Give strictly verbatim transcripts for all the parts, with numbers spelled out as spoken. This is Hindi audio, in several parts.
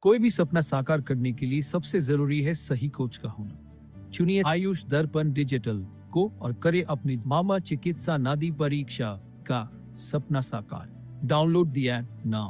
कोई भी सपना साकार करने के लिए सबसे जरूरी है सही कोच का होना। चुनिए आयुष दर्पण डिजिटल को और करे अपनी मामा चिकित्सा नादी परीक्षा का सपना साकार। Download the app now.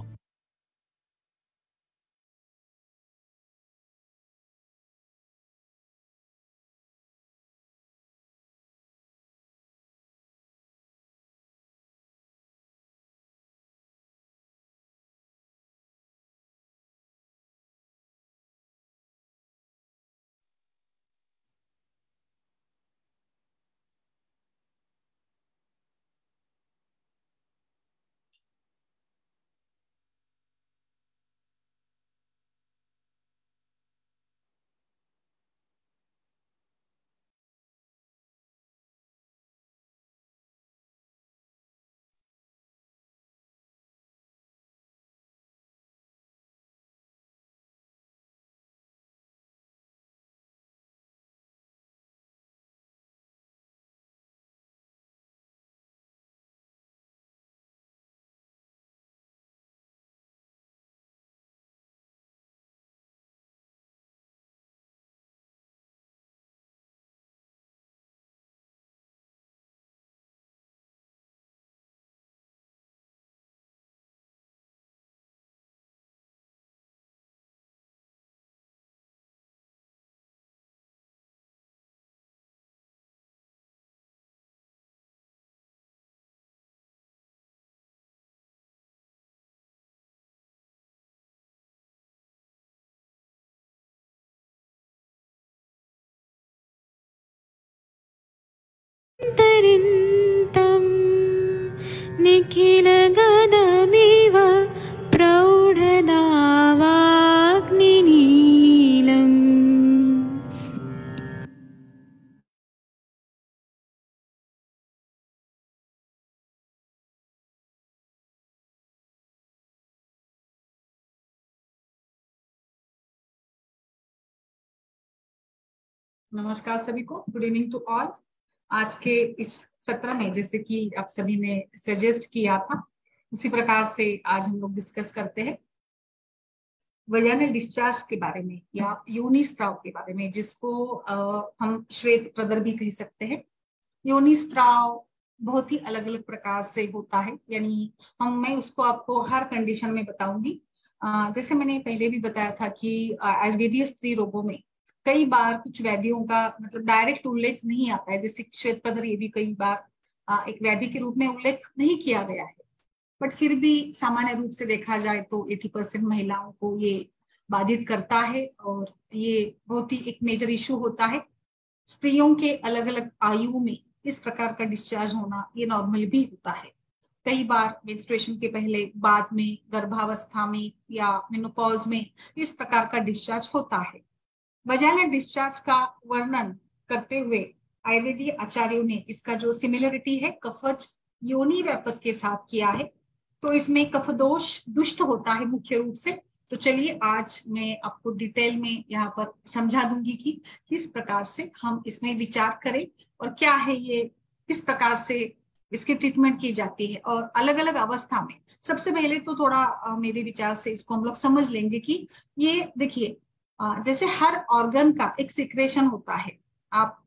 तरिन्तं निखिलगदमिव प्रौढदावाग्निनीलम्। नमस्कार सभी को, गुड इवनिंग टू ऑल। आज के इस सत्र में जैसे कि आप सभी ने सजेस्ट किया था उसी प्रकार से आज हम लोग डिस्कस करते हैं वजाइनल डिस्चार्ज के बारे में या योनि स्त्राव के बारे में, जिसको आ, हम श्वेत प्रदर भी कह सकते हैं। योनि स्त्राव बहुत ही अलग अलग प्रकार से होता है, यानी हम मैं उसको आपको हर कंडीशन में बताऊंगी। आ, जैसे मैंने पहले भी बताया था कि आयुर्वेदीय स्त्री रोगों में कई बार कुछ व्याधियों का मतलब डायरेक्ट उल्लेख नहीं आता है, जैसे श्वेत प्रदर ये भी कई बार आ, एक व्याधि के रूप में उल्लेख नहीं किया गया है, बट फिर भी सामान्य रूप से देखा जाए तो अस्सी परसेंट महिलाओं को ये बाधित करता है और ये बहुत ही एक मेजर इशू होता है। स्त्रियों के अलग अलग आयु में इस प्रकार का डिस्चार्ज होना ये नॉर्मल भी होता है। कई बार मेंस्ट्रुएशन के पहले, बाद में, गर्भावस्था में या मेनोपॉज में इस प्रकार का डिस्चार्ज होता है। वजाइनल डिस्चार्ज का वर्णन करते हुए आयुर्वेदीय आचार्यों ने इसका जो सिमिलरिटी है कफज योनि व्यापक के साथ किया है, तो इसमें कफदोष दुष्ट होता है मुख्य रूप से। तो चलिए आज मैं आपको डिटेल में यहाँ पर समझा दूंगी कि किस प्रकार से हम इसमें विचार करें और क्या है ये, किस प्रकार से इसकी ट्रीटमेंट की जाती है और अलग अलग अवस्था में। सबसे पहले तो थोड़ा आ, मेरे विचार से इसको हम लोग समझ लेंगे कि ये देखिए, जैसे हर ऑर्गन का एक सिक्रेशन होता है। आप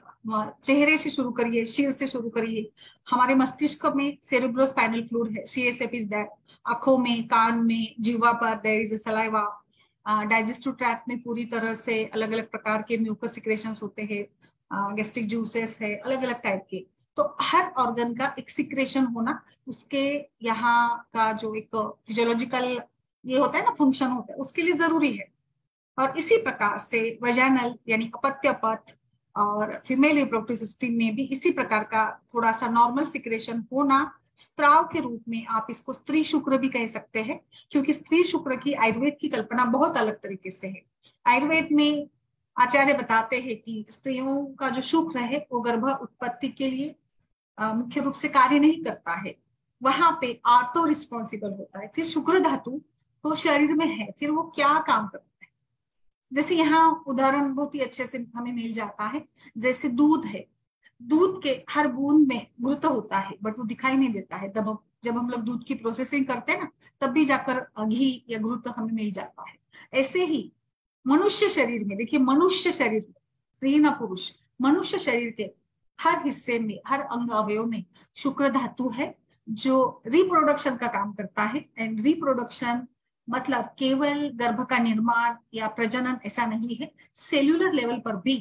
चेहरे से शुरू करिए, सिर से शुरू करिए, हमारे मस्तिष्क में सेरेब्रोस्पाइनल फ्लूइड है, सीएसएफ इज दैट। आंखों में, कान में, जीवा पर there is saliva. Digestive tract में पूरी तरह से अलग अलग प्रकार के म्यूकस सिक्रेशंस होते हैं, गैस्ट्रिक जूसेस है, अलग अलग टाइप के। तो हर ऑर्गन का एक सिक्रेशन होना, उसके यहाँ का जो एक फिजियोलॉजिकल ये होता है ना, फंक्शन होता है, उसके लिए जरूरी है। और इसी प्रकार से वजाइनल यानी अपत्य पथ और फीमेल रिप्रोडक्टिव सिस्टम में भी इसी प्रकार का थोड़ा सा नॉर्मल सिक्रेशन होना, स्त्राव के रूप में आप इसको स्त्री शुक्र भी कह सकते हैं, क्योंकि स्त्री शुक्र की आयुर्वेद की कल्पना बहुत अलग तरीके से है। आयुर्वेद में आचार्य बताते हैं कि स्त्रियों का जो शुक्र है वो गर्भ उत्पत्ति के लिए मुख्य रूप से कार्य नहीं करता है, वहां पे आर्तो रिस्पॉन्सिबल होता है। फिर शुक्र धातु तो शरीर में है, फिर वो क्या काम करता है। जैसे यहाँ उदाहरण बहुत ही अच्छे से हमें मिल जाता है, जैसे दूध है, दूध के हर बूंद में घृत होता है, बट वो दिखाई नहीं देता है। तब जब हम लोग दूध की प्रोसेसिंग करते हैं ना, तब भी जाकर घी या घृत हमें मिल जाता है। ऐसे ही मनुष्य शरीर में, देखिए मनुष्य शरीर में, स्त्री न पुरुष, मनुष्य शरीर के हर हिस्से में, हर अंग अवयव में शुक्र धातु है जो रिप्रोडक्शन का काम करता है। एंड रिप्रोडक्शन मतलब केवल गर्भ का निर्माण या प्रजनन ऐसा नहीं है, सेल्यूलर लेवल पर भी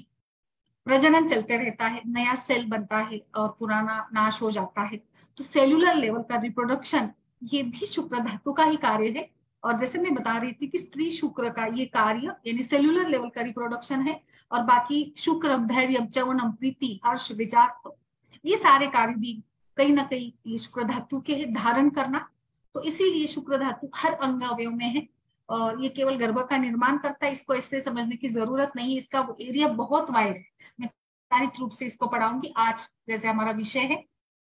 प्रजनन चलते रहता है, नया सेल बनता है और पुराना नाश हो जाता है। तो सेल्यूलर लेवल का रिप्रोडक्शन ये भी शुक्र धातु का ही कार्य है। और जैसे मैं बता रही थी कि स्त्री शुक्र का ये कार्य यानी सेल्यूलर लेवल का रिप्रोडक्शन है, और बाकी शुक्र, धैर्य, चवनम, प्रीति, हर्ष, विचार, ये सारे कार्य भी कहीं ना कहीं ये शुक्र धातु के है, धारण करना। तो इसीलिए शुक्र धातु हर अंग अवयव में है और ये केवल गर्भ का निर्माण करता है, इसको ऐसे समझने की जरूरत नहीं है, इसका एरिया बहुत वाइड है। मैं विस्तारित रूप से इसको पढ़ाऊंगी आज, जैसे हमारा विषय है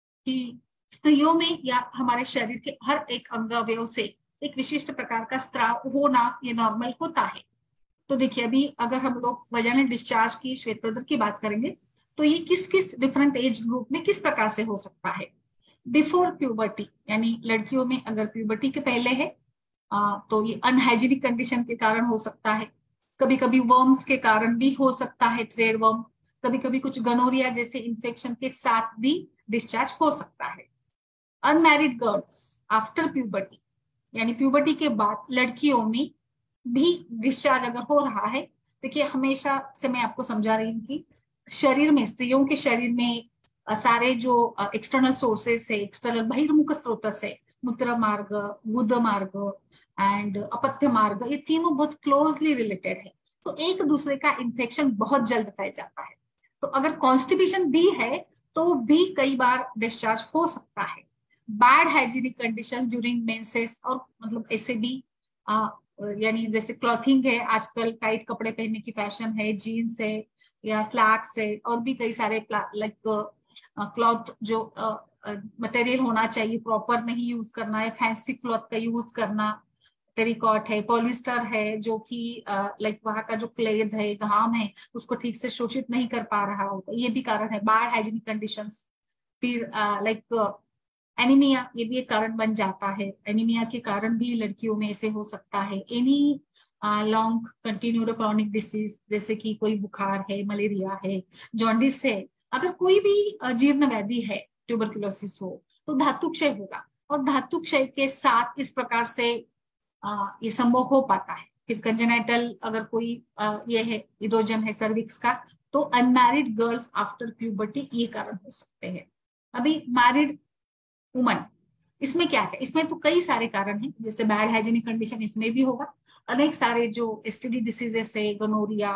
कि स्त्रियों में या हमारे शरीर के हर एक अंग अवयव से एक विशिष्ट प्रकार का स्त्राव होना ये नॉर्मल होता है। तो देखिए अभी अगर हम लोग वजाइनल डिस्चार्ज की, श्वेत प्रदर की बात करेंगे तो ये किस किस डिफरेंट एज ग्रुप में किस प्रकार से हो सकता है। बिफोर प्यूबर्टी यानी लड़कियों में अगर प्यूबर्टी के पहले है आ, तो ये अनहाइजीनिक कंडीशन के कारण हो सकता है, कभी कभी वर्म्स के कारण भी हो सकता है, थ्रेड वर्म, कभी कभी कुछ गनोरिया जैसे इन्फेक्शन के साथ भी डिस्चार्ज हो सकता है। अनमैरिड गर्ल्स आफ्टर प्यूबर्टी यानी प्यूबर्टी के बाद लड़कियों में भी डिस्चार्ज अगर हो रहा है, देखिए हमेशा से मैं आपको समझा रही हूँ कि शरीर में, स्त्रियों के शरीर में सारे जो एक्सटर्नल सोर्सेस है, एक्सटर्नल बहिर्मुख स्रोत है, मूत्र मार्ग, गुद मार्ग एंड अपत्य मार्ग, ये तीनों बहुत क्लोजली रिलेटेड है। तो एक दूसरे का इन्फेक्शन बहुत जल्द फैल जाता है। तो अगर कॉन्स्टिपेशन भी है तो भी कई बार डिस्चार्ज हो सकता है। Bad hygienic conditions during menses, और मतलब ऐसे भी आ, यानी जैसे क्लॉथिंग है, आजकल टाइट कपड़े पहनने की फैशन है, जीन्स है या स्लैक्स है, और भी कई सारे लाइक क्लॉथ जो मटेरियल होना चाहिए प्रॉपर नहीं यूज करना है, फैंसी क्लॉथ का यूज करना, टेरिकॉट है, पॉलिस्टर है, जो कि लाइक वहां का जो क्लेद है, घाम है, उसको ठीक से शोषित नहीं कर पा रहा होता, ये भी कारण है। बैड हाइजीनिक कंडीशंस, फिर लाइक एनीमिया, ये भी एक कारण बन जाता है। एनीमिया के कारण भी लड़कियों में ऐसे हो सकता है। Any long continued chronic disease, जैसे कि कोई बुखार है, मलेरिया है, जॉन्डिस है, अगर कोई भी जीर्ण व्याधि है, ट्यूबरकुलोसिस हो, तो धातु क्षय होगा, और धातु क्षय के साथ इस प्रकार से आ, ये संभव हो पाता है। फिर कंजेनाइटल अगर कोई आ, ये है इरोजन है सर्विक्स का, तो अनमैरिड गर्ल्स आफ्टर प्यूबर्टी ये कारण हो सकते हैं। अभी मैरिड वुमन, इसमें क्या है, इसमें तो कई सारे कारण हैं, जैसे बैड हाइजीनिक कंडीशन इसमें भी होगा, अनेक सारे जो एसटीडी डिसीजेस है, गोनोरिया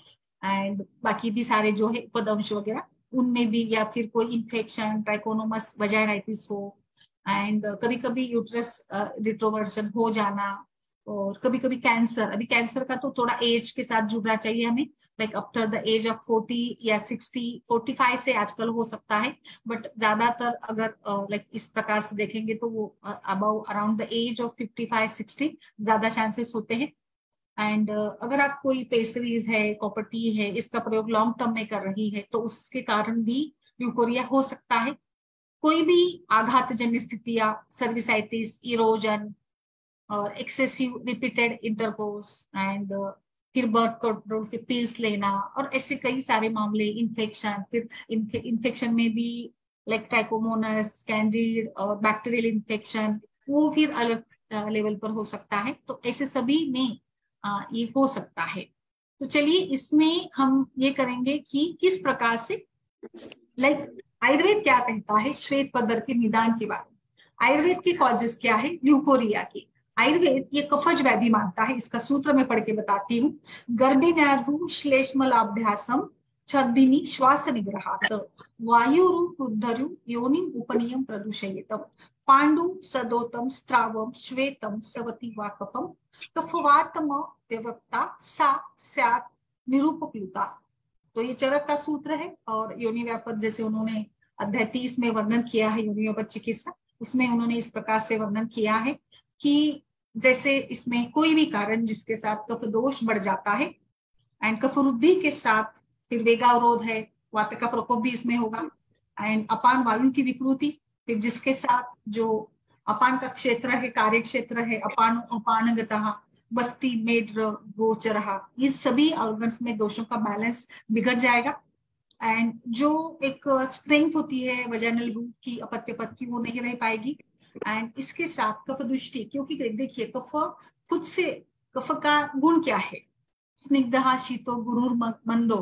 एंड बाकी भी सारे जो है उपदंश वगैरह, उनमें भी, या फिर कोई इन्फेक्शन, ट्राइकोनोमस वजाइनाइटिस हो, एंड कभी कभी यूट्रस रिट्रोवर्जन हो जाना, और कभी कभी कैंसर। अभी कैंसर का तो थोड़ा एज के साथ जुड़ना चाहिए हमें, like after the age of forty या सिक्सटी, फोर्टी फाइव से आजकल हो सकता है, बट ज्यादातर अगर लाइक uh, इस प्रकार से देखेंगे तो वो about around the age of fifty five sixty ज्यादा चांसेस होते हैं। एंड uh, अगर आप कोई पेस्ट्रीज है, कॉपर्टी है, इसका प्रयोग लॉन्ग टर्म में कर रही है, तो उसके कारण भी ल्यूकोरिया हो सकता है। कोई भी आघातजन्य स्थितियां, सर्विसाइटिस, इरोजन और एक्सेसिव रिपीटेड इंटरकोर्स, एंड फिर बर्थ कंट्रोल के पिल्स लेना, और ऐसे कई सारे मामले, इन्फेक्शन, फिर इन्फेक्शन में भी लाइक ट्राइकोमोनस, कैंडिड और बैक्टीरियल इन्फेक्शन, वो फिर अलग लेवल पर हो सकता है। तो ऐसे सभी में आ, ये हो सकता है। तो चलिए इसमें हम ये करेंगे कि किस प्रकार से, लाइक आयुर्वेद क्या कहता है श्वेत पदर के निदान के बारे में। आयुर्वेद के कॉजेस क्या है ल्यूकोरिया की। आयुर्वेद ये कफज व्याधि मानता है, इसका सूत्र मैं पढ़ के बताती हूँ। गर्भिण्याधु श्लेष्मलाभ्यासम छद्दिनी श्वास निग्रहात वायुरु क्रुद्धरु योनिम उपनियम प्रदूषयेतम पांडु सदोतम स्त्रावम श्वेतम सवती वाकपम कफवातम व्यवक्ता सा स्यात् निरूपक्लुता। तो ये चरक का सूत्र है, और योनि व्यापक जैसे उन्होंने अध्याय तीस में वर्णन किया है योनि व्यापक चिकित्सा, उसमें उन्होंने इस प्रकार से वर्णन किया है कि जैसे इसमें कोई भी कारण जिसके साथ कफ दोष बढ़ जाता है, एंड कफ वृद्धि के साथ फिर वेगावरोध है, वात का प्रकोप भी इसमें होगा, एंड अपान वायु की विकृति, फिर जिसके साथ जो अपान का क्षेत्र है, कार्य क्षेत्र है, अपान अपानगतः, बस्ती, मेड, गोचरहा, ये सभी ऑर्गन्स में दोषों का बैलेंस बिगड़ जाएगा। एंड जो एक स्ट्रेंथ होती है वजाइनल रूट की, अपत्य पथ की, वो नहीं रह पाएगी। एंड इसके साथ कफ दृष्टि, क्योंकि देखिए कफ खुद से, कफ का गुण क्या है, स्निग्धा, शीतो, गुरुर, मंदो,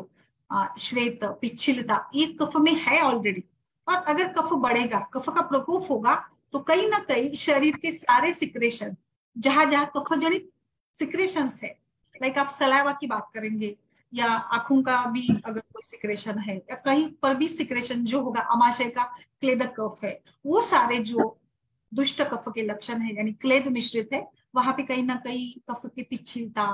श्वेत, पिच्छिलता, ये कफ में है ऑलरेडी। और अगर कफ बढ़ेगा, कफ का प्रकोप होगा, तो कहीं ना कहीं शरीर के सारे सिक्रेशन, जहां जहां कफ जनित सिक्रेशंस है, लाइक आप सलाइवा की बात करेंगे या आंखों का भी अगर कोई सिक्रेशन है या कहीं पर भी सिक्रेशन जो होगा, आमाशय का क्लेदक कफ है, वो सारे जो दुष्ट कफ के लक्षण है यानी क्लेद मिश्रित है, वहां पे कहीं ना कहीं कफ की पिच्छिलता,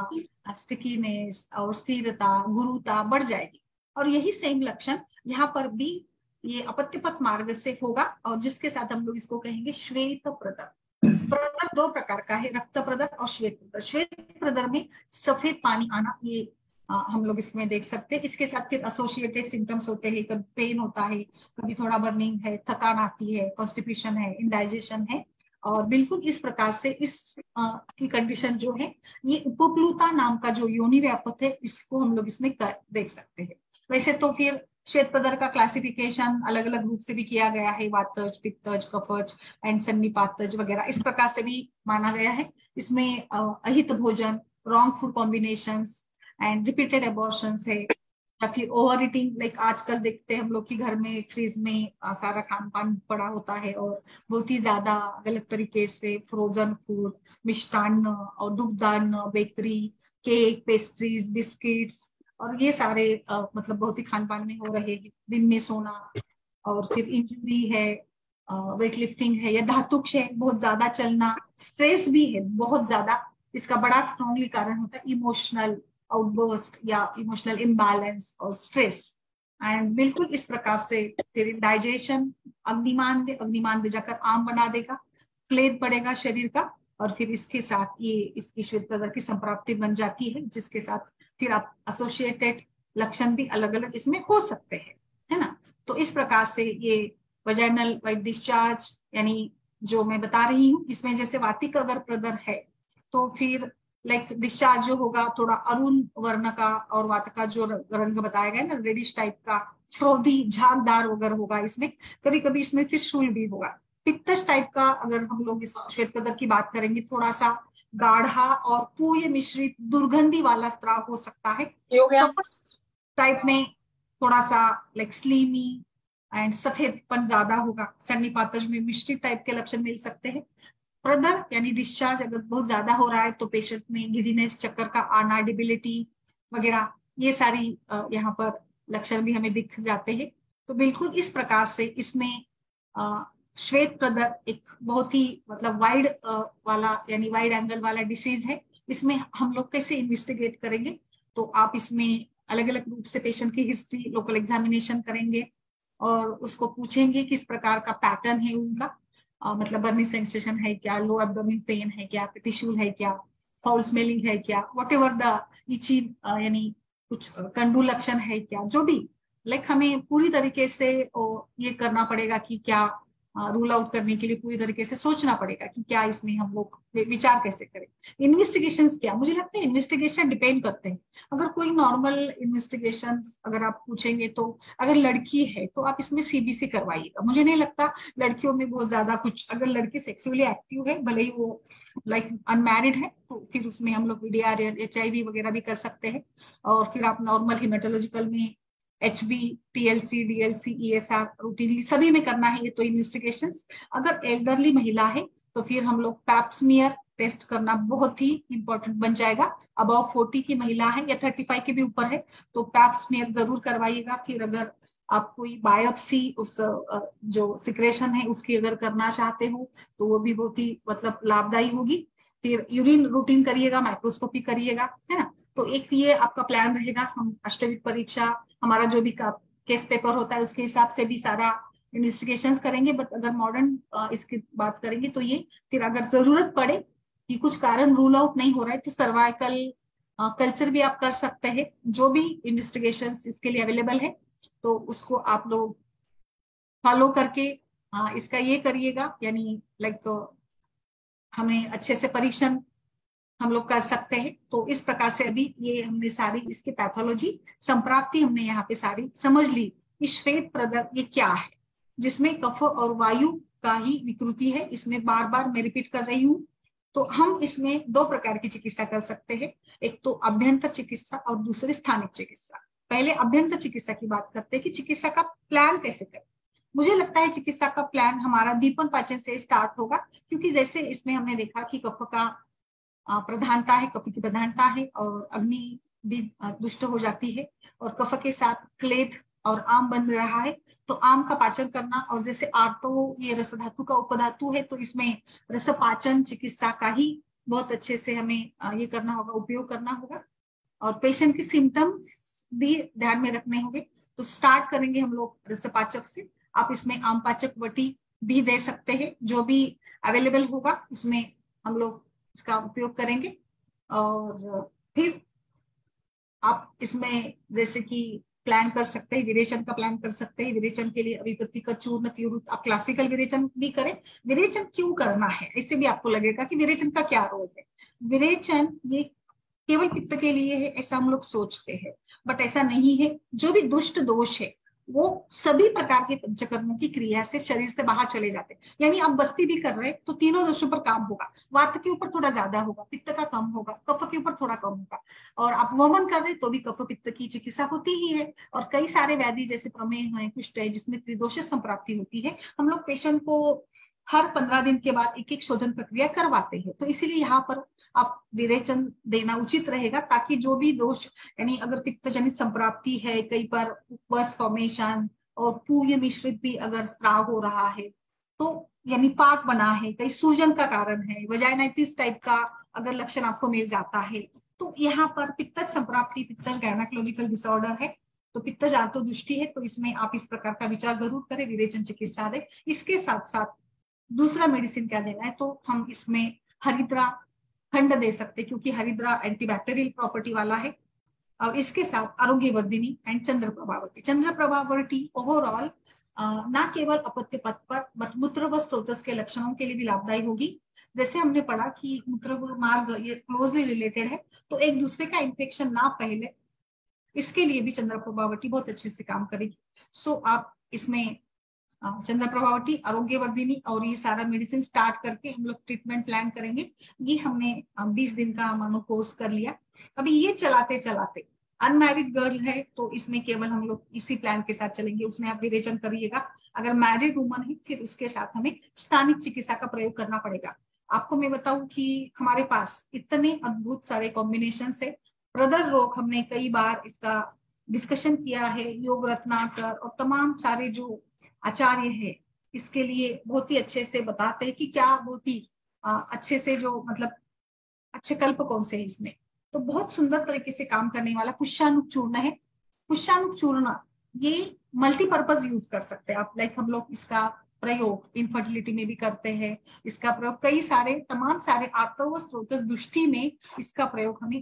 स्टिकीनेस और स्थिरता, गुरुता बढ़ जाएगी। और यही सेम लक्षण यहाँ पर भी ये अपत्यपथ मार्ग से होगा, और जिसके साथ हम लोग इसको कहेंगे श्वेत प्रदर। प्रदर दो प्रकार का है, रक्त प्रदर और श्वेत प्रदर। श्वेत प्रदर में सफेद पानी आना, ये आ, हम लोग इसमें देख सकते हैं। इसके साथ फिर एसोसिएटेड सिम्टम्स होते हैं, कभी पेन होता है, कभी थोड़ा बर्निंग है, थकान आती है, कॉन्स्टिपेशन है, इंडाइजेशन है। और बिल्कुल इस प्रकार से इस आ, की कंडीशन जो है, ये उपप्लुता नाम का जो योनि व्यापक है, इसको हम लोग इसमें कर, देख सकते हैं। वैसे तो फिर श्वेत प्रदर का क्लासिफिकेशन अलग अलग रूप से भी किया गया है, वातज, पित्तज, कफज एंड सन्निपातज वगैरह, इस प्रकार से भी माना गया है। इसमें अहित भोजन, wrong food combinations and repeated abortions है, या फिर ओवर ईटिंग, लाइक आजकल देखते हैं हम लोग की घर में फ्रीज में आ, सारा खान पान पड़ा होता है, और बहुत ही ज्यादा गलत तरीके से फ्रोजन फूड, मिष्टान्न और दुग्धान्न, बेकरी, केक, पेस्ट्रीज, बिस्किट्स, और ये सारे आ, मतलब बहुत ही खान पान में हो रहे हैं। दिन में सोना, और फिर इंजरी है, वेट लिफ्टिंग है, या धातुक्ष है, बहुत ज्यादा चलना, स्ट्रेस भी है बहुत ज्यादा। इसका बड़ा स्ट्रॉन्गली कारण होता है इमोशनल आउटबर्स्ट या इमोशनल इम्बैलेंस और स्ट्रेस। एंड बिल्कुल इस प्रकार से फिर इंडाइजेशन, अग्निमांद्य, अग्निमांद्य जाकर आम बना देगा, क्लेद पड़ेगा शरीर का, और फिर इसके साथ ये इसकी श्वेत प्रदर की संप्राप्ति बन जाती है, जिसके साथ फिर आप एसोसिएटेड लक्षण भी अलग अलग इसमें हो सकते हैं, है ना। तो इस प्रकार से ये वजाइनल वाइट डिस्चार्ज, यानी जो मैं बता रही हूँ, इसमें जैसे वातिक अगर प्रदर है तो फिर लाइक डिस्चार्ज जो होगा थोड़ा अरुण वर्ण का, और वात का जो रंग बताया गया ना, रेडिश टाइप का, फ्रोधी, झागदार वगैरह होगा इसमें, कभी कभी इसमें फिर शूल भी होगा। पित्तश टाइप का अगर हम लोग इस श्वेत प्रदर की बात करेंगे, थोड़ा सा गाढ़ा और पूय मिश्रित दुर्गंधी वाला स्त्राव हो सकता है। टाइप में थोड़ा सा लाइक स्लीमी एंड सफेदपन ज्यादा होगा। सन्निपातज में मिश्रित टाइप के लक्षण मिल सकते हैं। प्रदर यानी डिस्चार्ज अगर बहुत ज्यादा हो रहा है तो पेशेंट में गिडीनेस, चक्कर का आना, डिबिलिटी वगैरह, ये सारी यहाँ पर लक्षण भी हमें दिख जाते हैं। तो बिल्कुल इस प्रकार से इसमें श्वेत प्रदर एक बहुत ही मतलब वाइड वाला यानी वाइड एंगल वाला डिसीज है। इसमें हम लोग कैसे इन्वेस्टिगेट करेंगे, तो आप इसमें अलग अलग रूप से पेशेंट की हिस्ट्री, लोकल एग्जामिनेशन करेंगे और उसको पूछेंगे किस प्रकार का पैटर्न है उनका, Uh, मतलब बर्निंग सेंसेशन है क्या, लो एब्डोमेन पेन है क्या, टिश्यूल है क्या, फाउल स्मेलिंग है क्या, वट एवर द इची यानी कुछ कंडू लक्षण है क्या, जो भी लाइक हमें पूरी तरीके से ये करना पड़ेगा कि क्या रूल आउट करने के लिए पूरी तरीके से सोचना पड़ेगा कि क्या इसमें हम लोग विचार कैसे करें। इन्वेस्टिगेशंस क्या, मुझे लगता है इन्वेस्टिगेशन डिपेंड करते हैं। अगर कोई नॉर्मल इन्वेस्टिगेशन अगर आप पूछेंगे, तो अगर लड़की है तो आप इसमें सीबीसी करवाइएगा। मुझे नहीं लगता लड़कियों में बहुत ज्यादा कुछ, अगर लड़की सेक्सुअली एक्टिव है, भले ही वो लाइक अनमैरिड है, तो फिर उसमें हम लोग वीडीआर, एच आई वी वगैरह भी कर सकते हैं। और फिर आप नॉर्मल हिमेटोलॉजिकल में H B, TLC, DLC, ESR routinely सभी में करना है ये तो इन्वेस्टिगेशंस। अगर एल्डरली महिला है तो फिर हम लोग पैप्समियर टेस्ट करना बहुत ही इंपॉर्टेंट बन जाएगा। अबाउ फोर्टी की महिला है या थर्टी फाइव के भी ऊपर है तो पैप्समियर जरूर करवाइएगा। फिर अगर आप कोई बायोप्सी उस जो सिक्रेशन है उसकी अगर करना चाहते हो तो वो भी बहुत ही मतलब लाभदायी होगी। फिर यूरिन रूटीन करिएगा, माइक्रोस्कोपी करिएगा, है ना। तो एक ये आपका प्लान रहेगा। हम अष्टविक परीक्षा, हमारा जो भी केस पेपर होता है उसके हिसाब से भी सारा इन्वेस्टिगेशंस करेंगे। बट अगर मॉडर्न इसकी बात करेंगे तो ये, फिर अगर जरूरत पड़े कि कुछ कारण रूल आउट नहीं हो रहा है तो सर्वाइकल कल्चर भी आप कर सकते हैं। जो भी इन्वेस्टिगेशंस इसके लिए अवेलेबल है तो उसको आप लोग फॉलो करके आ, इसका ये करिएगा, यानी लाइक हमें अच्छे से परीक्षण हम लोग कर सकते हैं। तो इस प्रकार से अभी ये हमने सारी इसकी पैथोलॉजी संप्राप्ति हमने यहाँ पे सारी समझ ली कि श्वेत प्रदर ये क्या है, जिसमें कफ और वायु का ही विकृति है। इसमें बार बार मैं रिपीट कर रही हूँ। तो हम इसमें दो प्रकार की चिकित्सा कर सकते हैं, एक तो अभ्यंतर चिकित्सा और दूसरी स्थानिक चिकित्सा। पहले अभ्यंतर चिकित्सा की बात करते हैं कि चिकित्सा का प्लान कैसे करें। मुझे लगता है चिकित्सा का प्लान हमारा दीपन पाचन से स्टार्ट होगा, क्योंकि जैसे इसमें हमने देखा कि कफ का प्रधानता है, कफ की प्रधानता है और अग्नि भी दुष्ट हो जाती है, और कफ के साथ क्लेद और आम बन रहा है, तो आम का पाचन करना, और जैसे आर्तो ये रस धातु का उपधातु है, तो इसमें रस पाचन चिकित्सा का ही बहुत अच्छे से हमें ये करना होगा, उपयोग करना होगा, और पेशेंट के सिम्टम्स भी ध्यान में रखने होंगे। तो स्टार्ट करेंगे हम लोग रस पाचक से। आप इसमें आम पाचक वटी भी दे सकते हैं, जो भी अवेलेबल होगा उसमें हम लोग इसका उपयोग करेंगे। और फिर आप इसमें जैसे कि प्लान कर सकते हैं, विरेचन का प्लान कर सकते हैं। विरेचन के लिए अभिपत्ति का चूर्ण तिरुत, आप क्लासिकल विरेचन भी करें। विरेचन क्यों करना है, इससे भी आपको लगेगा कि विरेचन का क्या रोल है। विरेचन ये केवल पित्त के लिए है ऐसा हम लोग सोचते हैं, बट ऐसा नहीं है। जो भी दुष्ट दोष है वो सभी प्रकार के पंचकर्मों की क्रिया से शरीर से बाहर चले जाते हैं। यानी आप बस्ती भी कर रहे हैं तो तीनों दोषों पर काम होगा। वात के ऊपर थोड़ा ज्यादा होगा, पित्त का कम होगा, कफ के ऊपर थोड़ा कम होगा। और आप वमन कर रहे हैं तो भी कफ पित्त की चिकित्सा होती ही है। और कई सारे व्याधि जैसे प्रमेह है, कुष्ठ है, जिसमें त्रिदोष संप्राप्ति होती है, हम लोग पेशेंट को हर पंद्रह दिन के बाद एक एक शोधन प्रक्रिया करवाते हैं। तो इसीलिए यहाँ पर आप विरेचन देना उचित रहेगा, ताकि जो भी दोष, यानी अगर पित्त जनित संप्राप्ति है, कई बार उपवस फॉर्मेशन और पूय मिश्रित भी अगर स्राव हो रहा है, तो यानी पाक बना है, कई सूजन का कारण है, वजाइनाइटिस टाइप का अगर लक्षण आपको मिल जाता है, तो यहाँ पर पित्त संप्राप्ति, पित्त गायनाकोलॉजिकल डिसऑर्डर है, तो पित्त आर्तो दुष्टि है, तो इसमें आप इस प्रकार का विचार जरूर करें, विरेचन चिकित्सा दे। इसके साथ साथ दूसरा मेडिसिन क्या देना है, तो हम इसमें हरिद्रा खंड दे सकते, क्योंकि हरिद्रा एंटीबैक्टीरियल प्रॉपर्टी वाला है। और इसके साथ आरोग्य वर्धिनी एंड चंद्र प्रभावर्ती। चंद्र प्रभावर्ती ओवरऑल ना केवल अपत्य पथ पर बट मूत्र व स्त्रोतस के लक्षणों के लिए भी लाभदायी होगी। जैसे हमने पढ़ा कि मूत्र मार्ग ये क्लोजली रिलेटेड है, तो एक दूसरे का इन्फेक्शन ना फैले, इसके लिए भी चंद्र प्रभावर्ती बहुत अच्छे से काम करेगी। सो आप इसमें चंद्र प्रभावर्ती, आरोग्य वर्धिनी और ये सारा मेडिसिन स्टार्ट करके हम लोग ट्रीटमेंट प्लान करेंगे। ये हमने बीस दिन का मानो कोर्स कर लिया। अभी ये चलाते चलाते अनमैरिड गर्ल है तो इसमें केवल हम लोग इसी प्लान के साथ चलेंगे, उसमें आप विरेचन करिएगा। अगर मैरिड वुमन है फिर उसके साथ हमें स्थानिक चिकित्सा का प्रयोग करना पड़ेगा। आपको मैं बताऊं कि हमारे पास इतने अद्भुत सारे कॉम्बिनेशन है। प्रदर रोग हमने कई बार इसका डिस्कशन किया है, योग रत्नाकर और तमाम सारे जो आचार्य है इसके लिए बहुत ही अच्छे से बताते हैं कि क्या बहुत ही अच्छे से जो मतलब अच्छे कल्प कौन से है इसमें। तो बहुत सुंदर तरीके से काम करने वाला पुष्यानुक चूर्ण है। पुष्यानुक चूर्ण ये मल्टीपर्पज यूज कर सकते हैं आप, लाइक हम लोग इसका प्रयोग इनफर्टिलिटी में भी करते हैं। इसका प्रयोग कई सारे तमाम सारे आर्तव स्त्रोत दृष्टि में इसका प्रयोग हमें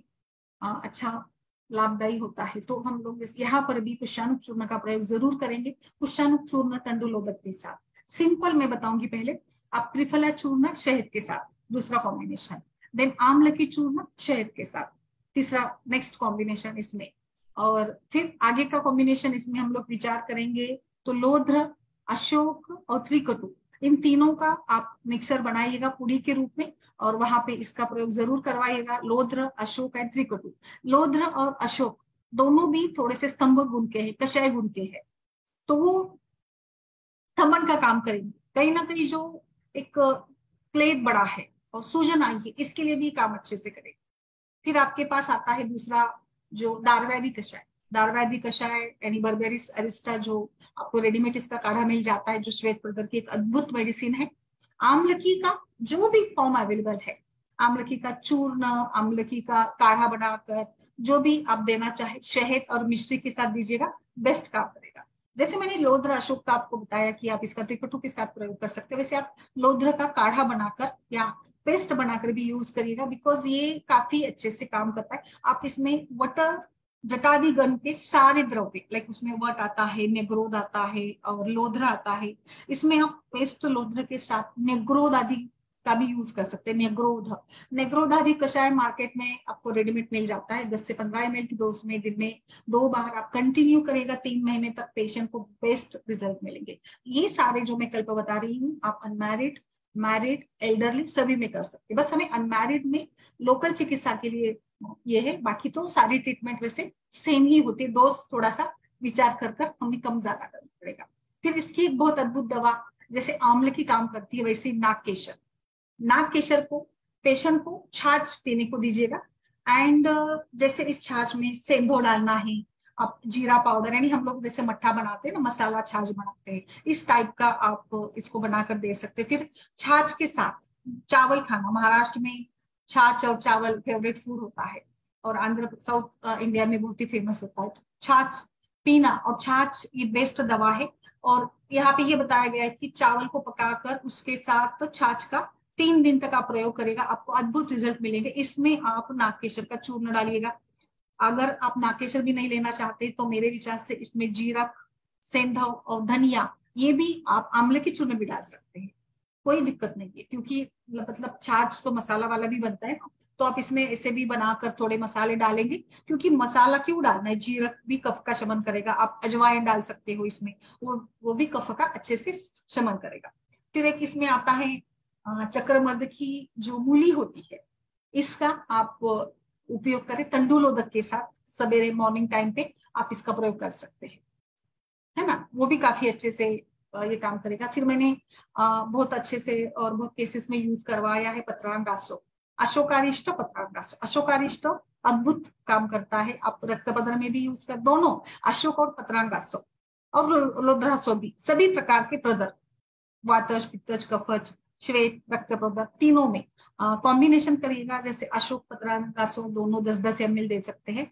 अच्छा लाभदायी होता है। तो हम लोग यहाँ पर भी पुष्यानुक चूर्ण का प्रयोग जरूर करेंगे। पुष्यानुक चूर्ण तंडुलोदक के साथ, सिंपल मैं बताऊंगी पहले, आप त्रिफला चूर्ण शहद के साथ दूसरा कॉम्बिनेशन, देन आमल की चूर्ण शहद के साथ तीसरा नेक्स्ट कॉम्बिनेशन इसमें, और फिर आगे का कॉम्बिनेशन इसमें हम लोग विचार करेंगे तो लोध्र, अशोक और त्रिकटु, इन तीनों का आप मिक्सर बनाइएगा पुड़ी के रूप में और वहां पे इसका प्रयोग जरूर करवाइएगा। लोध्र, अशोक एंड त्रिकटु। लोध्र और अशोक दोनों भी थोड़े से स्तंभ गुण के हैं, कषाय गुण के हैं, तो वो थमन का काम करेंगे। कहीं ना कहीं जो एक क्लेद बड़ा है और सूजन आई है, इसके लिए भी काम अच्छे से करेंगे। फिर आपके पास आता है दूसरा जो दारवैदी कषाय। दारवैदी कषाय यानी बर्बेरिस अरिस्टा, जो आपको रेडीमेड इसका काढ़ा मिल जाता है, जो श्वेत प्रदर की एक अद्भुत मेडिसिन है। आमलकी का जो भी फॉर्म अवेलेबल है, आमलकी का चूर्ण, आमलकी का काढ़ा बनाकर जो भी आप देना चाहे, शहद और मिश्री के साथ दीजिएगा, बेस्ट काम करेगा। जैसे मैंने लोध्र अशोक का आपको बताया कि आप इसका त्रिकटु के साथ प्रयोग कर सकते हैं, वैसे आप लोध्र का काढ़ा बनाकर या पेस्ट बनाकर भी यूज करिएगा, बिकॉज ये काफी अच्छे से काम करता है। आप इसमें वटर जटादि गण के सारे द्रव्य, लाइक उसमें वट आता है, नेग्रोद आता है और लोध्र आता है, इसमें आप पेस्ट लोध्र के साथ नेग्रोद आदि का भी यूज कर सकते हैं। नेग्रोध नेग्रोधादि कषाय मार्केट में आपको रेडीमेड मिल जाता है। दस से पंद्रह एम एल की डोज में दिन में दो बार आप कंटिन्यू करेगा तीन महीने तक, पेशेंट को बेस्ट रिजल्ट मिलेंगे। ये सारे जो मैं कल को बता रही हूँ आप अनमैरिड, मैरिड, एल्डरली सभी में कर सकते हैं। बस हमें अनमैरिड में लोकल चिकित्सा के लिए ये है, बाकी तो सारी ट्रीटमेंट वैसे सेम ही होती है। डोज थोड़ा सा विचार कर कर हमें कम ज्यादा करना पड़ेगा। फिर इसकी एक बहुत अद्भुत दवा जैसे आंवले की काम करती है, वैसे नाग केशर, नाग केशर को पेशेंट को छाछ पीने को दीजिएगा। एंड जैसे इस छाछ में सेंधो डालना है, आप जीरा पाउडर, यानी हम लोग जैसे मट्ठा बनाते हैं ना, मसाला छाछ बनाते हैं, इस टाइप का आप इसको बनाकर दे सकते हैं। फिर छाछ के साथ चावल खाना, महाराष्ट्र में छाछ और चावल फेवरेट फूड होता है और आंध्र साउथ इंडिया में बहुत ही फेमस होता है। तो छाछ पीना, और छाछ ये बेस्ट दवा है। और यहाँ पे ये बताया गया है कि चावल को पकाकर उसके साथ छाछ का तीन दिन तक आप प्रयोग करेगा, आपको अद्भुत रिजल्ट मिलेंगे। इसमें आप नागकेशर का चूर्ण डालिएगा। अगर आप नागकेशर भी नहीं लेना चाहते तो मेरे विचार से इसमें जीरा, सेंधव और धनिया, ये भी आप आंवले के चूर्ण भी डाल सकते हैं, कोई दिक्कत नहीं है। क्योंकि मतलब छाछ तो मसाला वाला भी बनता है ना, तो आप इसमें ऐसे भी बनाकर थोड़े मसाले डालेंगे। क्योंकि मसाला क्यों डालना है, जीरक भी कफ का शमन करेगा। आप अजवाइन डाल सकते हो इसमें, वो वो भी कफ का अच्छे से शमन करेगा। फिर एक इसमें आता है चक्रमर्द की जो मूली होती है, इसका आप उपयोग करें तंडुलोदक के साथ, सवेरे मॉर्निंग टाइम पे आप इसका प्रयोग कर सकते हैं, है ना, वो भी काफी अच्छे से ये काम करेगा। फिर मैंने बहुत अच्छे से और बहुत केसेस में यूज करवाया है पत्रांगासो, अशोकारिष्ट पत्रांगासो। अशोकारिष्ट अद्भुत काम करता है, आप रक्तपदर में भी यूज कर, दोनों अशोक और पत्रांगासो और रुद्रासो भी, सभी प्रकार के प्रदर, वातज, पित्तज, कफज, श्वेत, रक्त प्रदर, तीनों में कॉम्बिनेशन करिएगा। जैसे अशोक पत्रांगासो दोनों दस दस एम एल दे सकते हैं।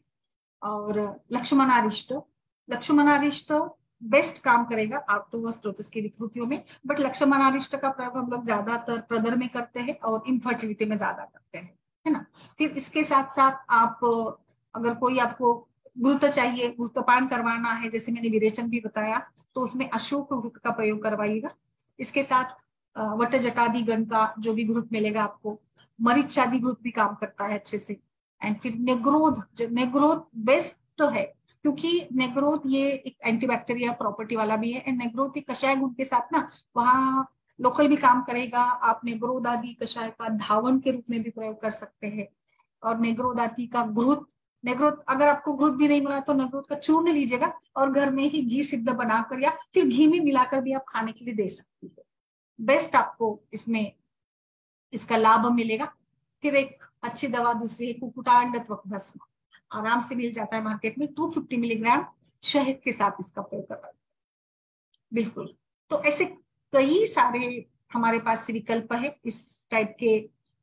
और लक्ष्मणारिष्ट, लक्ष्मणारिष्ट बेस्ट काम करेगा आर्तोवस्ट्रोसिस की विकृतियों में, बट लक्ष्मणारिष्ट का प्रयोग हम लोग ज्यादातर प्रदर में करते हैं और इनफर्टिलिटी में ज्यादा करते हैं, है ना। फिर इसके साथ साथ आप अगर कोई आपको घृत चाहिए, घृतपान करवाना है, जैसे मैंने विरेचन भी बताया, तो उसमें अशोक घृत का प्रयोग करवाइएगा। इसके साथ वट जटादि गण का जो भी घृत मिलेगा आपको, मरीचादि घृत भी काम करता है अच्छे से। एंड फिर नेग्रोध, नेग्रोध बेस्ट है क्योंकि नेग्रोथ ये एक एंटीबैक्टीरिया प्रॉपर्टी वाला भी है। एंड नेग्रोथ कषाय गुण के साथ ना वहाँ लोकल भी काम करेगा। आप नेग्रोध आदि कषाय का धावन के रूप में भी प्रयोग कर सकते हैं। और नेग्रोध आदि का घृत, नेग्रोथ अगर आपको घृत भी नहीं मिला तो नेग्रोथ का चूर्ण लीजिएगा और घर में ही घी सिद्ध बनाकर या फिर घी में मिलाकर भी आप खाने के लिए दे सकती है। बेस्ट आपको इसमें इसका लाभ मिलेगा। फिर एक अच्छी दवा दूसरी है कुकुटांड त्वक भस्म, आराम से मिल जाता है मार्केट में, दो सौ पचास मिलीग्राम शहद के साथ इसका प्रयोग करना बिल्कुल। तो ऐसे कई सारे हमारे पास विकल्प है इस टाइप के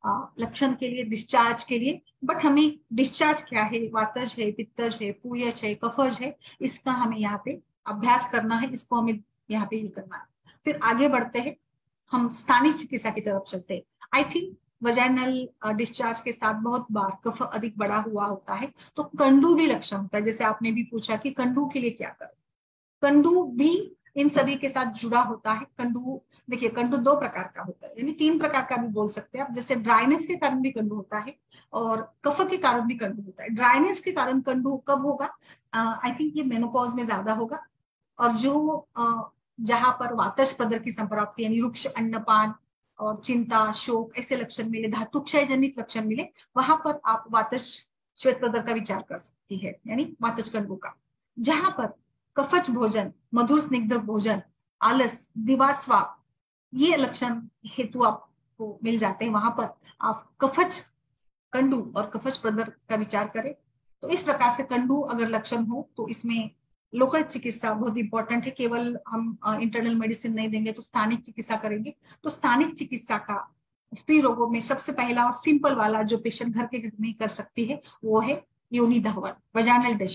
लक्षण के लिए, डिस्चार्ज के लिए। बट हमें डिस्चार्ज क्या है, वातज है, पित्तज है, पूयच है, कफज है, इसका हमें यहाँ पे अभ्यास करना है, इसको हमें यहाँ पे ये करना है। फिर आगे बढ़ते हैं, हम स्थानीय चिकित्सा की तरफ चलते हैं। आई थिंक वजाइनल डिस्चार्ज के साथ बहुत बार कफ अधिक बड़ा हुआ होता है तो कंडू भी लक्षण होता है। जैसे आपने भी पूछा कि कंडू के लिए क्या करें, कंडू भी इन सभी के साथ जुड़ा होता है। कंडू देखिए, कंडू दो प्रकार का होता है, यानी तीन प्रकार का भी बोल सकते हैं आप। जैसे ड्राइनेस के कारण भी कंडू होता है और कफ के कारण भी कंडू होता है। ड्राइनेस के कारण कंडू कब होगा, आई थिंक ये मेनोपॉज में ज्यादा होगा। और जो uh, जहां पर वातज प्रदर की संप्राप्ति यानी रुक्ष अन्नपान और चिंता, शोक ऐसे लक्षण मिले, धातुक्षय जनित लक्षण मिले, वहां पर आप वातज श्वेत प्रदर का विचार कर सकती है, यानी वातज कंडू का। जहां पर कफज भोजन, मधुर स्निग्ध भोजन, आलस, दिवास्वाप ये लक्षण हेतु आपको मिल जाते हैं, वहां पर आप कफज कंडू और कफज प्रदर का विचार करें। तो इस प्रकार से कंडू अगर लक्षण हो तो इसमें लोकल चिकित्सा बहुत इंपॉर्टेंट है। केवल हम इंटरनल मेडिसिन नहीं देंगे तो स्थानिक चिकित्सा करेंगे। तो स्थानिक चिकित्सा का स्त्री रोगों में सबसे पहला और सिंपल वाला जो पेशेंट घर के घर में कर सकती है वो है योनि धावन, वजाइनल डिश।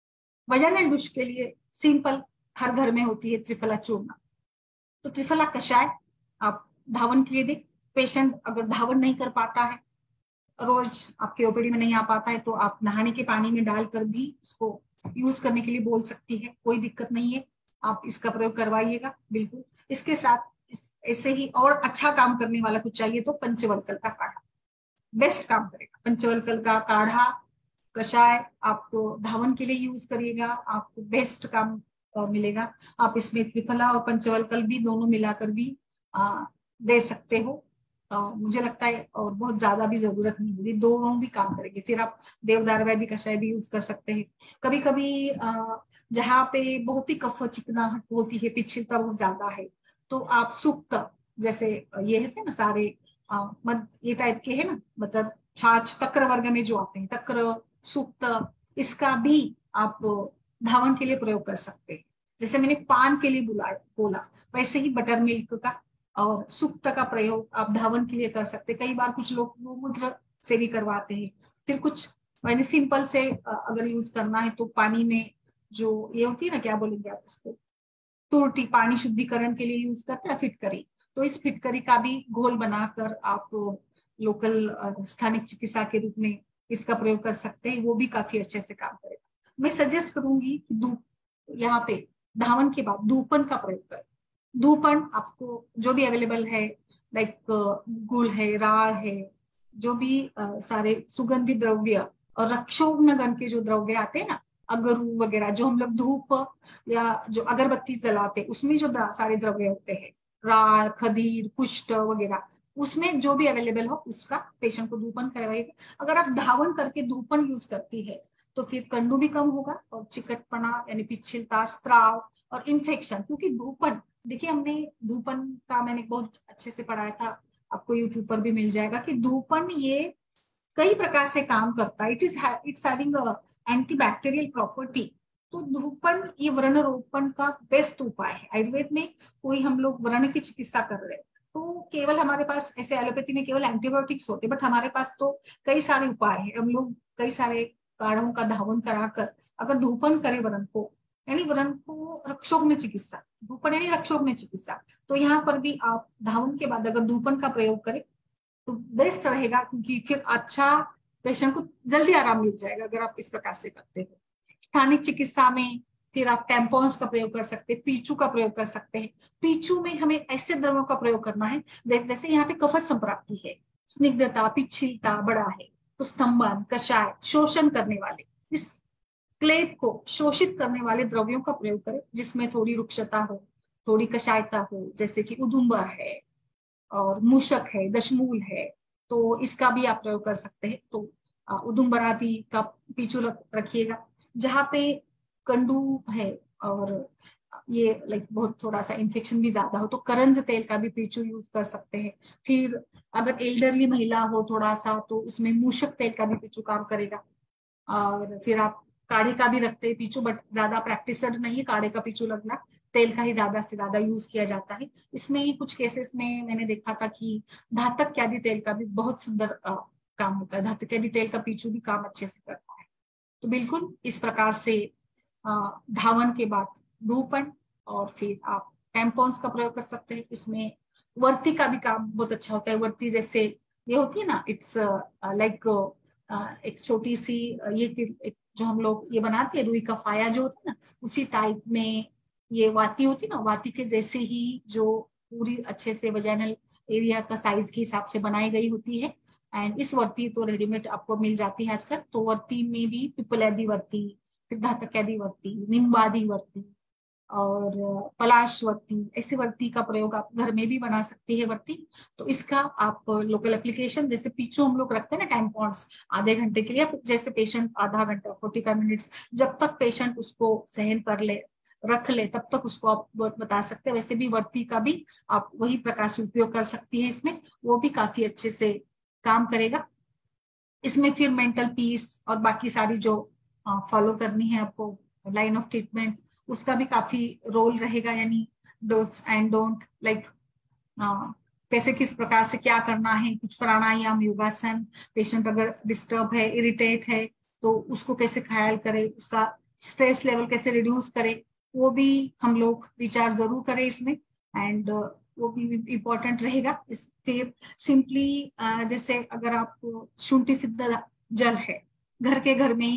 वजाइनल डिश के लिए सिंपल हर घर में होती है त्रिफला चूर्ण। तो त्रिफला कषाय आप धावन के लिए दें। पेशेंट अगर धावन नहीं कर पाता है, रोज आपके ओपीडी में नहीं आ पाता है, तो आप नहाने के पानी में डालकर भी उसको यूज करने के लिए बोल सकती है, कोई दिक्कत नहीं है, आप इसका प्रयोग करवाइएगा बिल्कुल। इसके साथ इस ऐसे ही और अच्छा काम करने वाला कुछ चाहिए तो पंचवल्कल का काढ़ा बेस्ट काम करेगा। पंचवल्कल का काढ़ा कषाय आपको धावन के लिए यूज करिएगा, आपको बेस्ट काम आ, मिलेगा। आप इसमें त्रिफला और पंचवल्कल भी दोनों मिलाकर भी आ, दे सकते हो। आ, मुझे लगता है और बहुत ज्यादा भी जरूरत नहीं होगी, दोनों भी काम करेंगे। फिर आप देवदार वैदिक कषाय भी यूज कर सकते हैं। कभी कभी जहाँ पे बहुत ही कफ चिकनाहट होती है, पिछलता बहुत ज्यादा है, तो आप सुक्त जैसे ये है ना सारे आ, मत ये टाइप के है ना, मतलब छाछ तक्र वर्ग में जो आते हैं, तक्र सुक्त, इसका भी आप धावन के लिए प्रयोग कर सकते हैं। जैसे मैंने पान के लिए बुलाया बोला, वैसे ही बटर मिल्क का और सुक्त का प्रयोग आप धावन के लिए कर सकते हैं। कई बार कुछ लोग गोमूत्र से भी करवाते हैं। फिर कुछ मैंने सिंपल से अगर यूज करना है तो पानी में जो ये होती है ना, क्या बोलेंगे आप उसको, तुरटी, पानी शुद्धिकरण के लिए यूज करते हैं फिटकरी। तो इस फिटकरी का भी घोल बनाकर आप लोकल स्थानिक चिकित्सा के रूप में इसका प्रयोग कर सकते हैं, वो भी काफी अच्छे से काम करेगा। मैं सजेस्ट करूंगी कि धूप यहाँ पे धावन के बाद धूपन का प्रयोग करें। धूपन आपको जो भी अवेलेबल है, लाइक गुड़ है, राड़ है, जो भी आ, सारे सुगंधित द्रव्य और रक्षोघ्न के जो द्रव्य आते हैं ना, अगरू वगैरह, जो हम लोग धूप या जो अगरबत्ती जलाते उसमें जो सारे द्रव्य होते हैं, राड़, खदीर, पुष्ट वगैरह, उसमें जो भी अवेलेबल हो उसका पेशेंट को धूपन करवाइए। अगर आप धावन करके धूपन यूज करती है तो फिर कंडू भी कम होगा और चिकटपना यानी पिछलता, स्त्राव और इन्फेक्शन, क्योंकि धूपन देखिए हमने धूपन का मैंने बहुत अच्छे से पढ़ाया था, आपको यूट्यूब पर भी मिल जाएगा कि धूपन ये कई प्रकार से काम करता है। It is it's having antibacterial property. तो धूपन ये व्रण रोपण का बेस्ट उपाय है। आयुर्वेद में कोई हम लोग व्रण की चिकित्सा कर रहे हैं तो केवल हमारे पास, ऐसे एलोपैथी में केवल एंटीबायोटिक्स होते, बट हमारे पास तो कई सारे उपाय है। हम लोग कई सारे काढ़ों का धावन कराकर अगर धूपन करें व्रण को, यानी व्रण को रक्षोघ्न चिकित्सा, धूपन यानी रक्षोघ्न चिकित्सा, तो यहाँ पर भी आप धावन के बाद अगर धूपन का प्रयोग करें तो बेस्ट रहेगा, क्योंकि फिर अच्छा पेशेंट को जल्दी आराम मिल जाएगा अगर आप इस प्रकार से करते हो। स्थानिक चिकित्सा में फिर आप टैम्पॉन्स का प्रयोग कर सकते हैं, पीचू का प्रयोग कर सकते हैं। पीचू में हमें ऐसे द्रव्यों का प्रयोग करना है जैसे यहाँ पे कफत संप्राप्ति है, स्निग्धता, पिछलता बड़ा है, तो स्तंभन, कषाय, शोषण करने वाले, इस क्लेब को शोषित करने वाले द्रव्यों का प्रयोग करें जिसमें थोड़ी रुक्षता हो, थोड़ी कषायता हो, जैसे कि उदुम्बर है और मूषक है, दशमूल है, तो इसका भी आप प्रयोग कर सकते हैं। तो उदुम्बर आदि का पीछू रखिएगा। जहाँ पे कंडू है और ये लाइक बहुत थोड़ा सा इन्फेक्शन भी ज्यादा हो तो करंज तेल का भी पीछू यूज कर सकते हैं। फिर अगर एल्डरली महिला हो थोड़ा सा तो उसमें मूषक तेल का भी पीछू काम करेगा। और फिर आप काढ़े का भी रखते हैं पीछू, बट ज्यादा प्रैक्टिसड नहीं है काढ़े का पीछू लगना, तेल का ही ज्यादा से ज्यादा यूज किया जाता है। इसमें कुछ केसेस में मैंने देखा था कि धातक आदि तेल का भी बहुत सुंदर आ, काम होता है। धातक आदि तेल का पीछू भी काम अच्छे से करता है। तो बिल्कुल इस प्रकार से आ, धावन के बाद धूपन और फिर आप टैम्पॉन्स का प्रयोग कर सकते हैं। इसमें वर्ती का भी काम बहुत अच्छा होता है। वर्ती जैसे ये होती है ना, इट्स लाइक एक छोटी सी ये एक जो हम लोग ये बनाते हैं रुई का फाया जो होता है ना, उसी टाइप में ये वाती होती है ना, वाती के जैसे ही जो पूरी अच्छे से वजाइनल एरिया का साइज के हिसाब से बनाई गई होती है। एंड इस वर्ती तो रेडीमेड आपको मिल जाती है आजकल। तो वर्ती में भी पिपलादि वर्ती, फिर धातक्यादि वर्ती, निम्बादि वर्ती और पलाश वर्ती, ऐसे वर्ती का प्रयोग आप घर में भी बना सकती है वर्ती। तो इसका आप लोकल एप्लीकेशन, जैसे पीछू हम लोग रखते हैं ना टैम्पॉन्स आधे घंटे के लिए, जैसे पेशेंट आधा घंटा फोर्टी फाइव मिनट्स जब तक पेशेंट उसको सहन कर ले रख ले तब तक उसको आप बता सकते हैं। वैसे भी वर्ती का भी आप वही प्रकार से उपयोग कर सकती है इसमें, वो भी काफी अच्छे से काम करेगा। इसमें फिर मेंटल पीस और बाकी सारी जो फॉलो करनी है आपको लाइन ऑफ ट्रीटमेंट, उसका भी काफी रोल रहेगा। यानी डोज एंड डोंट, लाइक कैसे किस प्रकार से क्या करना है, कुछ प्राणायाम, योगासन, पेशेंट अगर डिस्टर्ब है, इरिटेट है तो उसको कैसे ख्याल करे, उसका स्ट्रेस लेवल कैसे रिड्यूस करे, वो भी हम लोग विचार जरूर करें इसमें। एंड uh, वो भी इम्पोर्टेंट रहेगा। इस फिर सिंपली uh, जैसे अगर आप शुंठी सिद्ध जल है, घर के घर में ही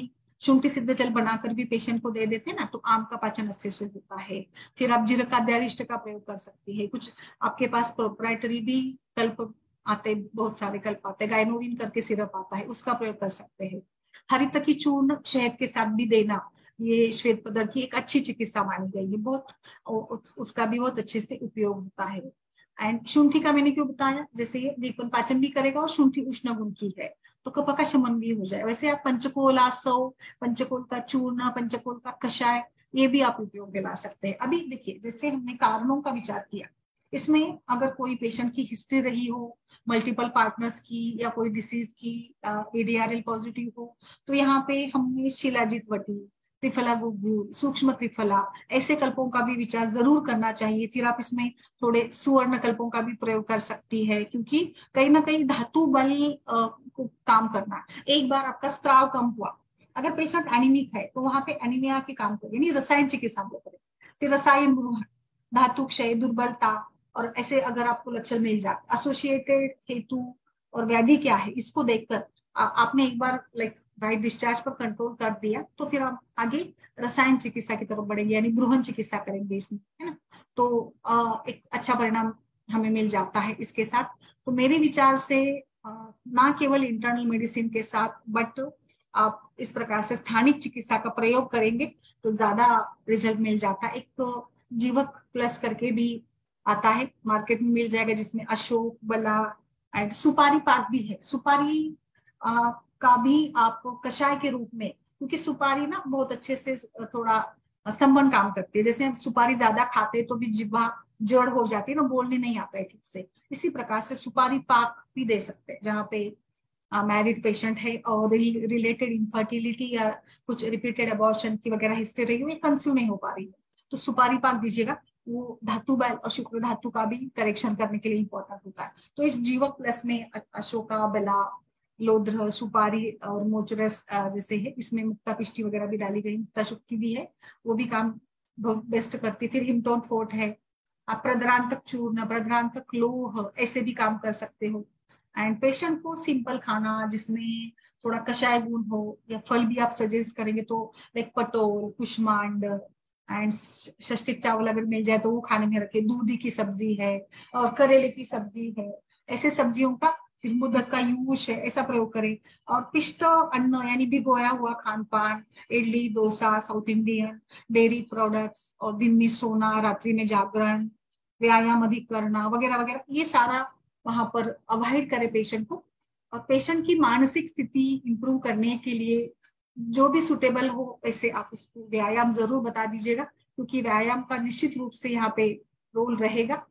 शुंठी सिद्ध जल बनाकर भी पेशेंट को दे देते हैं ना, तो आम का पाचन अच्छे से होता है। फिर आप जीरकाद्यारिष्ट का प्रयोग कर सकती है। कुछ आपके पास प्रोप्राइटरी भी कल्प आते, बहुत सारे कल्प आते हैं, गायनोविन करके सिरप आता है, उसका प्रयोग कर सकते हैं। हरित की चूर्ण शहद के साथ भी देना, ये श्वेत पदार्थ की एक अच्छी चिकित्सा मानी गई है, बहुत उसका भी बहुत अच्छे से उपयोग होता है। एंड शुंठी का मैंने क्यों बताया, जैसे ये दीपन पाचन भी करेगा और शुंठी उष्ण गुण की है, तो कफ का शमन भी हो जाए। वैसे आप पंचकोल आसव, पंचकोल का चूर्ण, पंचकोल का कषाय, ये भी आप उपयोग में ला सकते हैं। अभी देखिए, जैसे हमने कारणों का विचार किया, इसमें अगर कोई पेशेंट की हिस्ट्री रही हो मल्टीपल पार्टनर्स की या कोई डिसीज की, एडीआरएल पॉजिटिव हो, तो यहाँ पे हमने शिलाजीत वटी, त्रिफला गुग्गुल, सूक्ष्म त्रिफला, ऐसे कल्पों का भी विचार जरूर करना चाहिए। फिर आप इसमें थोड़े सुवर्ण कल्पों का भी प्रयोग कर सकती है, क्योंकि कहीं ना कहीं धातु बल आ, को काम करना है। एक बार आपका स्त्राव कम हुआ, अगर पेशेंट एनीमिक है तो वहां पे एनीमिया के काम करें, यानी रसायन चिकित्सा में करें। फिर रसायन ग्रहण, धातु क्षय, दुर्बलता, और ऐसे अगर आपको लक्षण मिल जाए, एसोसिएटेड हेतु और व्याधि क्या है, इसको देखकर आपने एक बार लाइक वाइट डिस्चार्ज पर कंट्रोल कर दिया, तो फिर आप आगे रसायन चिकित्सा की तरफ बढ़ेंगे, यानी गृहण चिकित्सा करेंगे इसमें, है ना। तो आ, एक अच्छा परिणाम हमें मिल जाता है इसके साथ। तो मेरे विचार से आ, ना केवल इंटरनल मेडिसिन के साथ, बट आप इस प्रकार से स्थानिक चिकित्सा का प्रयोग करेंगे तो ज्यादा रिजल्ट मिल जाता है। एक तो जीवक प्लस करके भी आता है, मार्केट में मिल जाएगा, जिसमें अशोक, बला एंड सुपारी पाक भी है। सुपारी आ, का भी आपको कषाय के रूप में, क्योंकि सुपारी ना बहुत अच्छे से थोड़ा स्तंभन काम करती है। जैसे हम सुपारी ज्यादा खाते तो भी जिह्वा जड़ हो जाती है ना, बोलने नहीं आता है ठीक से। इसी प्रकार से सुपारी पाक भी दे सकते हैं, जहाँ पे मैरिड पेशेंट है और रिलेटेड इनफर्टिलिटी या कुछ रिपीटेड अबॉर्शन की वगैरह हिस्ट्री रही हो, ये कंज्यूम नहीं हो पा रही है, तो सुपारी पाक दीजिएगा। वो धातु बल और शुक्र धातु का भी करेक्शन करने के लिए इंपॉर्टेंट होता है। तो इस जीवक प्लस में अशोका, बेला, लोध्र, सुपारी और मोचरस जैसे है, इसमें मुक्ता पिष्टी वगैरह भी डाली गई, मुक्ता शुक्ति भी है, वो भी काम बहुत बेस्ट करती है। फिर हिमटोन फोर्ट है, आप प्रद्रांतक चूर्ण, प्रद्रांतक लोह, ऐसे भी काम कर सकते हो। एंड पेशेंट को सिंपल खाना जिसमें थोड़ा कषाय गुण हो, या फल भी आप सजेस्ट करेंगे तो लाइक पटोल, कुष्मांड एंड षष्टिक चावल अगर मिल जाए तो वो खाने में रखे। दूधी की सब्जी है और करेले की सब्जी है, ऐसे सब्जियों का, फिर मुदक का यूश है, ऐसा प्रयोग करें। और पिष्ट अन्न यानी भिगोया हुआ खान पान, idli, dosa, South Indian, dairy products, और दिन में सोना, रात्रि में जागरण, व्यायाम अधिक करना वगैरह वगैरह, ये सारा वहां पर अवॉइड करें पेशेंट को। और पेशेंट की मानसिक स्थिति इंप्रूव करने के लिए जो भी सुटेबल हो, ऐसे आप उसको व्यायाम जरूर बता दीजिएगा, क्योंकि व्यायाम का निश्चित रूप से यहाँ पे रोल रहेगा।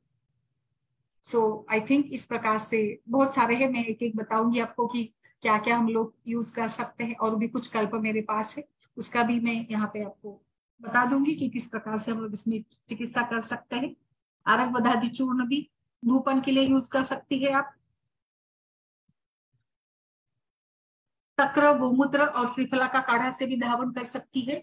सो आई थिंक इस प्रकार से बहुत सारे हैं, मैं एक एक बताऊंगी आपको कि क्या क्या हम लोग यूज कर सकते हैं। और भी कुछ कल्प मेरे पास है, उसका भी मैं यहाँ पे आपको बता दूंगी कि किस प्रकार से हम लोग इसमें चिकित्सा कर सकते हैं। आरक बदादी चूर्ण भी धूपन के लिए यूज कर सकती है आप। तक्र, गोमूत्र और त्रिफला का काढ़ा से भी धावन कर सकती है,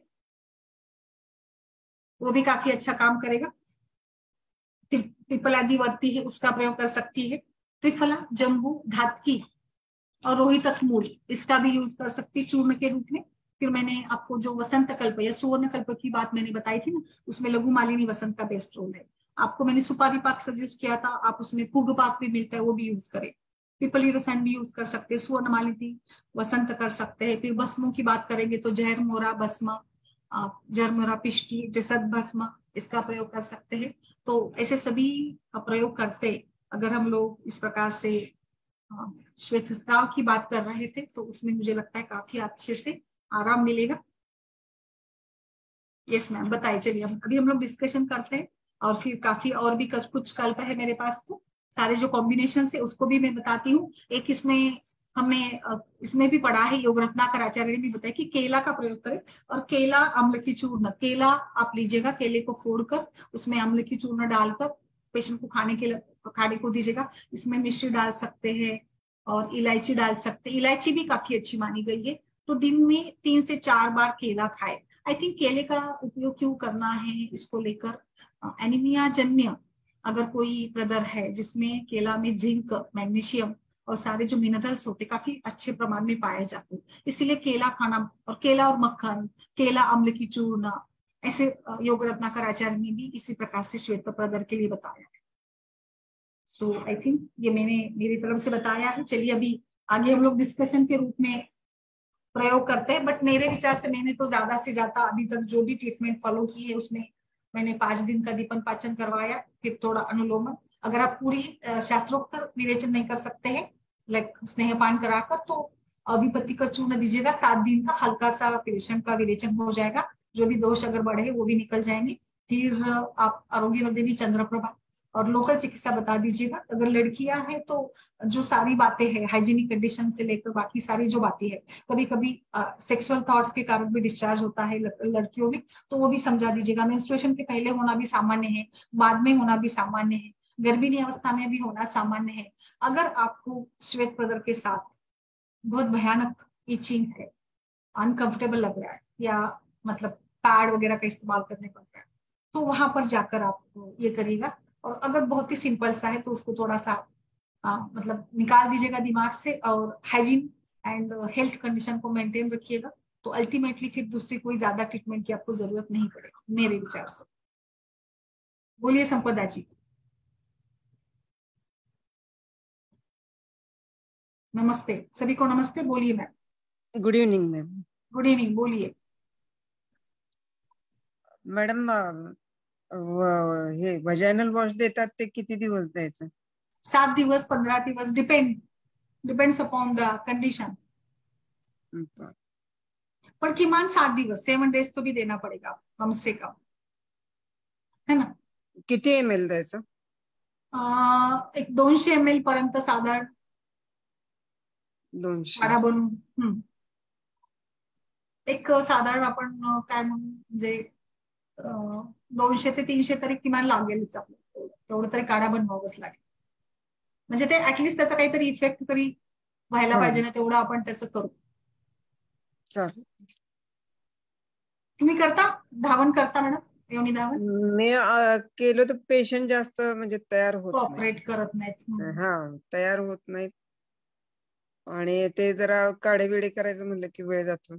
वो भी काफी अच्छा काम करेगा। पिपलादी वर्ती है, उसका प्रयोग कर सकती है। त्रिफला, जम्बू, धातकी और रोहितक मूल, इसका भी यूज कर सकती है चूर्ण के रूप में। फिर मैंने आपको जो वसंत कल्प या सुवर्ण कल्प की बात मैंने बताई थी ना, उसमें लघु मालिनी वसंत का बेस्ट रोल है। आपको मैंने सुपारी पाक सजेस्ट किया था, आप उसमें पुग पाक भी मिलता है, वो भी यूज करें। पिपली रसायन भी यूज कर सकते हैं, सुवर्ण मालिनी वसंत कर सकते हैं। फिर भस्मों की बात करेंगे तो जहर मोरा भस्म, जहर मोरा पिष्टी, जसद भस्म, इसका प्रयोग कर सकते हैं। तो ऐसे सभी का प्रयोग करते अगर हम लोग इस प्रकार से श्वेत स्राव की बात कर रहे थे, तो उसमें मुझे लगता है काफी अच्छे से आराम मिलेगा। यस मैम, बताइए। चलिए अभी हम लोग डिस्कशन करते हैं, और फिर काफी और भी कुछ कल्प है मेरे पास, तो सारे जो कॉम्बिनेशन है उसको भी मैं बताती हूँ। एक इसमें हमने इसमें भी पढ़ा है, योग रत्नाकर आचार्य ने भी बताया कि केला का प्रयोग करें, और केला अम्ल की चूर्ण, केला आप लीजिएगा, केले को फोड़कर उसमें अम्ल की चूर्ण डालकर पेशेंट को खाने के लिए खाने को दीजिएगा। इसमें मिश्री डाल सकते हैं और इलायची डाल सकते हैं, इलायची भी काफी अच्छी मानी गई है। तो दिन में तीन से चार बार केला खाए। आई थिंक केले का उपयोग क्यों करना है इसको लेकर, एनीमिया जन्य अगर कोई ब्रदर है जिसमें केला में जिंक, मैग्नीशियम और सारे जो मिनरल्स होते काफी अच्छे प्रमाण में पाए जाते हैं। इसीलिए केला खाना, और केला और मक्खन, केला अम्ल की चूर्ण, ऐसे योग रत्नाकर आचार्य ने भी इसी प्रकार से श्वेत प्रदर के लिए बताया है। सो आई थिंक ये मैंने मेरी तरफ से बताया है। चलिए अभी आगे हम लोग डिस्कशन के रूप में प्रयोग करते हैं। बट मेरे विचार से मैंने तो ज्यादा से ज्यादा अभी तक जो भी ट्रीटमेंट फॉलो की है उसमें मैंने पांच दिन का दीपन पाचन करवाया, फिर थोड़ा अनुलोमन। अगर आप पूरी शास्त्रोक्त विरेचन नहीं कर सकते हैं, लाइक स्नेहपान कराकर, तो विपत्ति का चूर्ण दीजिएगा। सात दिन का हल्का सा पेशेंट का विरेचन हो जाएगा, जो भी दोष अगर बढ़े वो भी निकल जाएंगे। फिर आप आरोग्य हृदय चंद्रप्रभा और लोकल चिकित्सा बता दीजिएगा। अगर लड़कियां हैं तो जो सारी बातें हैं हाइजीनिक कंडीशन से लेकर बाकी सारी जो बातें हैं, कभी कभी सेक्सुअल थॉट्स के कारण भी डिस्चार्ज होता है लड़कियों में, तो वो भी समझा दीजिएगा। मेंस्ट्रुएशन के पहले होना भी सामान्य है, बाद में होना भी सामान्य है, गर्भिणी अवस्था में भी होना सामान्य है। अगर आपको श्वेत प्रदर के साथ बहुत भयानक इचिंग है, अनकंफर्टेबल लग रहा है, या मतलब पैड वगैरह का इस्तेमाल करने पड़ता है, तो वहां पर जाकर आप ये करिएगा। और अगर बहुत ही सिंपल सा है तो उसको थोड़ा सा आ, मतलब निकाल दीजिएगा दिमाग से, और हाइजीन एंड हेल्थ कंडीशन को मेंटेन रखिएगा। तो अल्टीमेटली फिर दूसरी कोई ज्यादा ट्रीटमेंट की आपको जरूरत नहीं पड़ेगी मेरे विचार से। बोलिए संपदा जी। नमस्ते सभी को, नमस्ते बोलिए ma'am. Good evening ma'am. Good evening, बोलिए मॅडम। हे वजायनल वॉश देतात ते किती दिवस द्यायचं? सात दिवस, पंधरा दिवस, depend depends upon the condition. पर किमान सात दिवस, सेवन डेज तो भी देना पड़ेगा कम से कम, है ना। किती एम एल द्यायचं? एक दोनशे एम एल पर्यंत साधारण दोनशे काढा बनवून, एक साधारण आपण काय म्हणू म्हणजे दोनशे ते तीनशे तरी किमान लागेलच आपल्याला, तेवढं तरी काढा बनवावंच लागेल. म्हणजे ते ऍटलिस्ट त्याचा काहीतरी इफेक्ट तरी व्हायला पाहिजे ना, तेवढं आपण त्याचं करू. चालेल. तुम्ही करता धावन करता मॅडम? योनी धावन मी केलं तर पेशंट जास्त म्हणजे तयार होत नाही, ऑपरेट करत नाहीत. हा तयार होत नाहीत, आणि ते जरा काढेबिडे करायचं म्हणलं की वेळ जातो.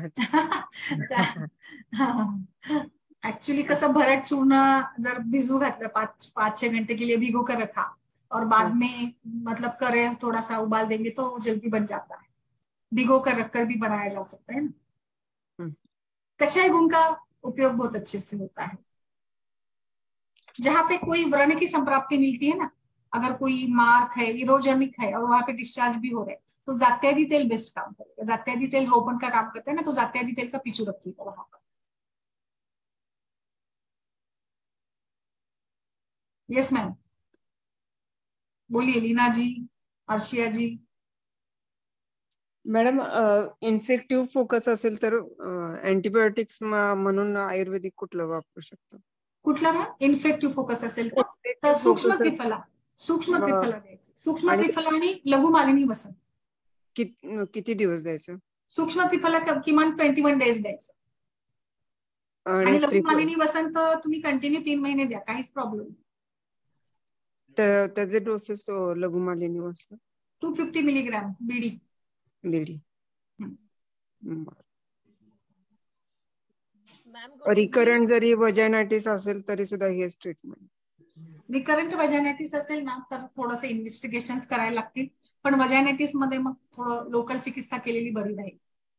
एक्चुअली कसं भरट चूर्ण जर भिजू घातलं पाँच पाँच छह घंटे के लिए भिगो कर रखा और बाद में मतलब करे थोड़ा सा उबाल देंगे तो जल्दी बन जाता है. भिगो कर रखकर भी बनाया जा सकता है ना. कषाय गुण का उपयोग बहुत अच्छे से होता है. जहाँ पे कोई व्रण की संप्राप्ति मिलती है ना, अगर कोई मार्क है, इरोजेनिक है और वहां पे डिस्चार्ज भी हो रहे हैं, तो जात्यादि तेल बेस्ट काम करेगा. जात्यादि तेल रोपण का काम करता है ना, तो जात्यादि तेल का पीछू रखिएगा वहां पर. यस मैम, बोलिए Leena ji, Arshiya ji. Madam infective focus असेल तर अँटीबायोटिक्स म्हणून आयुर्वेदिक कुठलं वापरू शकतो? कुठला मॅम? इन्फेक्टिव्ह फोकस असेल तर सूक्ष्म त्रिफला, सूक्ष्म त्रिफला द्यायचं. सूक्ष्म त्रिफला आणि लघु मालिनी वसन. किती दिवस द्यायचं? सूक्ष्म त्रिफला किमान ट्वेंटी वन डेज द्यायचं, आणि लघु मालिनी वसन तर तुम्ही कंटिन्यू तीन महिने द्या, काहीच प्रॉब्लेम नाही. त्याचे डोसेस लघु मालिनी वसन two fifty milligram BD BD. Recurrent जरी वजायनायटिस असेल तरी सुद्धा हेच ट्रीटमेंट. रिकरंट वजायनायटिस असेल ना तर थोडंसं इन्व्हेस्टिगेशन्स करायला लागतील, पण वजायनायटिस मध्ये मग थोडं लोकल चिकित्सा केलेली बरी राहील.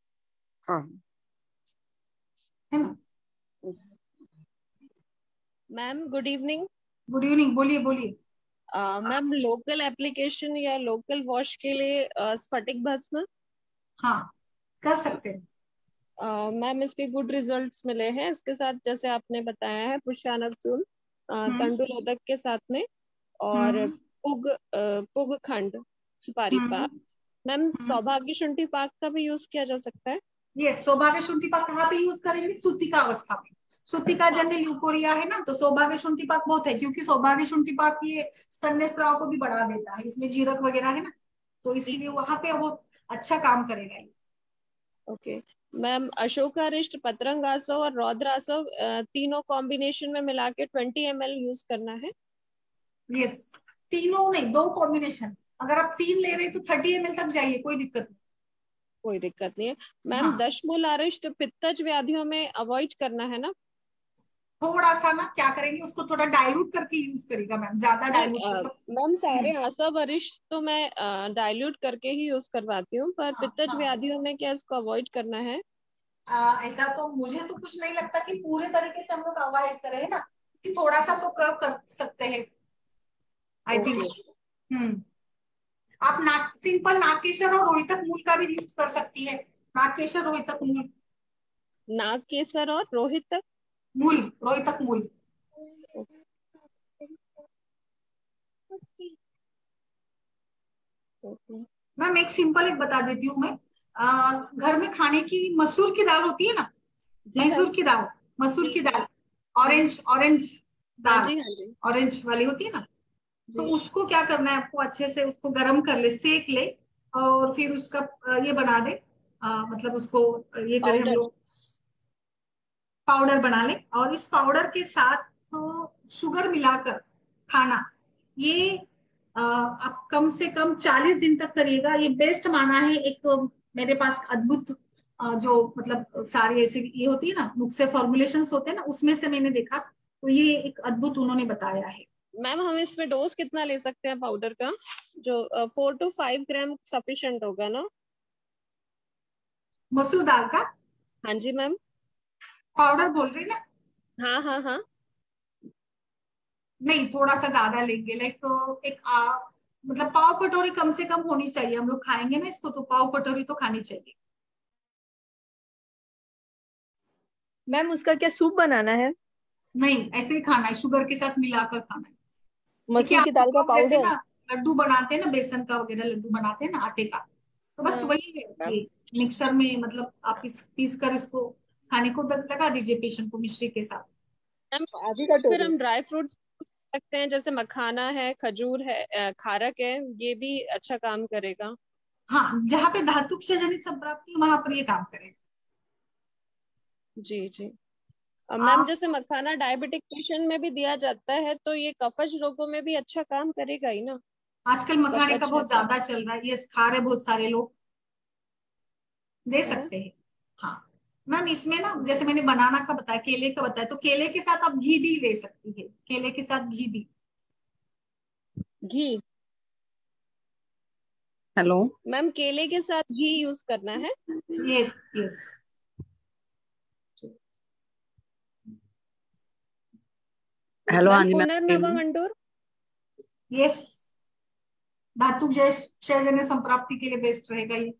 Ma'am good evening. Good evening, बोलिए बोलिए. मैम लोकल एप्लीकेशन या लोकल वॉश के लिए स्फटिक भस्म? हाँ कर सकते हैं मैम. uh, इसके गुड रिजल्ट्स मिले हैं. इसके साथ जैसे आपने बताया है पुष्यानक चूर्ण तंडुलोदक के साथ में, और पुग पुग खंड सुपारी पाक. मैम सौभाग्य शुंठी पाक का भी यूज किया जा सकता है? यस, सौभाग्य शुंठी पाक कहाँ पे यूज करेंगे? सूतिका अवस्था में. सूतिका जन्य ल्यूकोरिया है ना, तो सौभाग्य शुंठी पाक बहुत है, क्योंकि सौभाग्य शुंठी पाक ये स्तन्य स्त्राव को भी बढ़ा देता है, इसमें जीरक वगैरह है ना, तो इसीलिए वहां पे वो अच्छा काम करेगा. Okay ma'am. अशोकारिष्ट, पत्रंगासव और रौद्रासव तीनों कॉम्बिनेशन में मिला के ट्वेंटी एम एल यूज करना है? यस, तीनों नहीं, दो कॉम्बिनेशन. अगर आप तीन ले रहे हैं तो थर्टी एम एल तक जाइए, कोई दिक्कत नहीं। कोई दिक्कत नहीं है मैम। हाँ। दशमूलारिष्ट पित्तज व्याधियों में अवॉइड करना है ना? थोड़ा सा ना क्या करेंगे, उसको थोड़ा डाइल्यूट करके यूज करेगा मैम, ज्यादा डाइल्यूट मतलब। मैम सारे हम्म, आशा वरिष्ठ तो मैं डाइल्यूट करके ही यूज करवाती हूँ, पर हाँ पित्तज हाँ। व्याधियों में क्या इसको अवॉइड करना है? आ, ऐसा तो मुझे तो कुछ नहीं लगता कि पूरे तरीके से हम लोग अवॉइड करें ना, कि थोड़ा सा तो प्रयोग कर सकते हैं आई थिंक। ओके। हम्म। आप नाक, सिंपल नागकेशर और रोहितक मूल का भी यूज कर सकती है। नागकेशर रोहितक मूल, नाग केसर और रोहित तक। मूल रोहितक मूल। मैम एक सिंपल एक बता देती हूँ मैं। आ, घर में खाने की मसूर की दाल होती है ना, जी मैम। मैसूर की दाल, मसूर जी की दाल, ऑरेंज ऑरेंज हाँ दाल, जी, हाँ जी ऑरेंज वाली होती है ना। तो जी। उसको क्या करना है आपको, अच्छे से उसको गर्म कर ले, सेक ले, और फिर उसका अ, ये बना दे, अ, मतलब उसको ये करें हम पाउडर। लोग, पाउडर बना ले, और इस पाउडर के साथ तो शुगर मिलाकर खाना, ये अ, आप कम से कम चालीस दिन तक करिएगा। ये बेस्ट माना है। एक तो मेरे पास अद्भुत अ, जो मतलब सारी ऐसे ये होती है ना, नुस्खे फॉर्मुलेशंस होते हैं ना, उसमें से मैंने देखा, तो ये एक अद्भुत उन्होंने बताया है। मैम हम इसमें डोज कितना ले सकते हैं पाउडर का? जो four two five gram sufficient होगा ना? मसूर दाल का हाँ जी मैम। पाउडर बोल रही ना? हाँ हाँ हाँ। नहीं, थोड़ा सा ज्यादा लेंगे, लाइक तो एक आ, मतलब पाव कटोरी कम से कम होनी चाहिए। हम लोग खाएंगे ना इसको, तो पाव कटोरी तो खानी चाहिए। मैम उसका क्या सूप बनाना है? नहीं, ऐसे ही खाना है, शुगर के साथ मिलाकर खाना है। देखिए मसूर की आप दाल का लोग जैसे पाउडर? ना लड्डू बनाते हैं ना, बेसन का वगैरह लड्डू बनाते हैं ना आटे का, तो बस हाँ वही है मैम ये। मिक्सर में मतलब आप पीस पीस कर इसको खाने को दग- लगा दीजिए पेशेंट को मिश्री के साथ। मैम आधी फिर कटोरी? हम ड्राई फ्रूट्स सकते हैं, जैसे मखाना है, खजूर है, अ, खारक है, ये भी अच्छा काम करेगा। हाँ, जहाँ पे धातु से जनित संप्राप्ति वहां पर ये काम करेगा। जी जी। अब मैम आप जैसे मखाना डायबिटिक पेशेंट में भी दिया जाता है, तो ये कफज रोगों में भी अच्छा काम करेगा ही ना? आजकल मखाने का कफज है बहुत तो, ज्यादा चल रहा है, ये खा रहे बहुत सारे लोग, दे है ना? सकते हैं। हाँ मैम, इसमें ना जैसे मैंने बनाना का बताया, केले का बताया, तो केले के साथ आप घी भी ले सकती है, केले के साथ घी भी। घी? हेलो। मैम केले के साथ घी यूज करना है? Yes yes. हेलो, हाँ मैम जी पुनर्नवा मैम। मंडूर? यस, धातु जन्य संप्राप्ति के लिए बेस्ट रहेगा ये।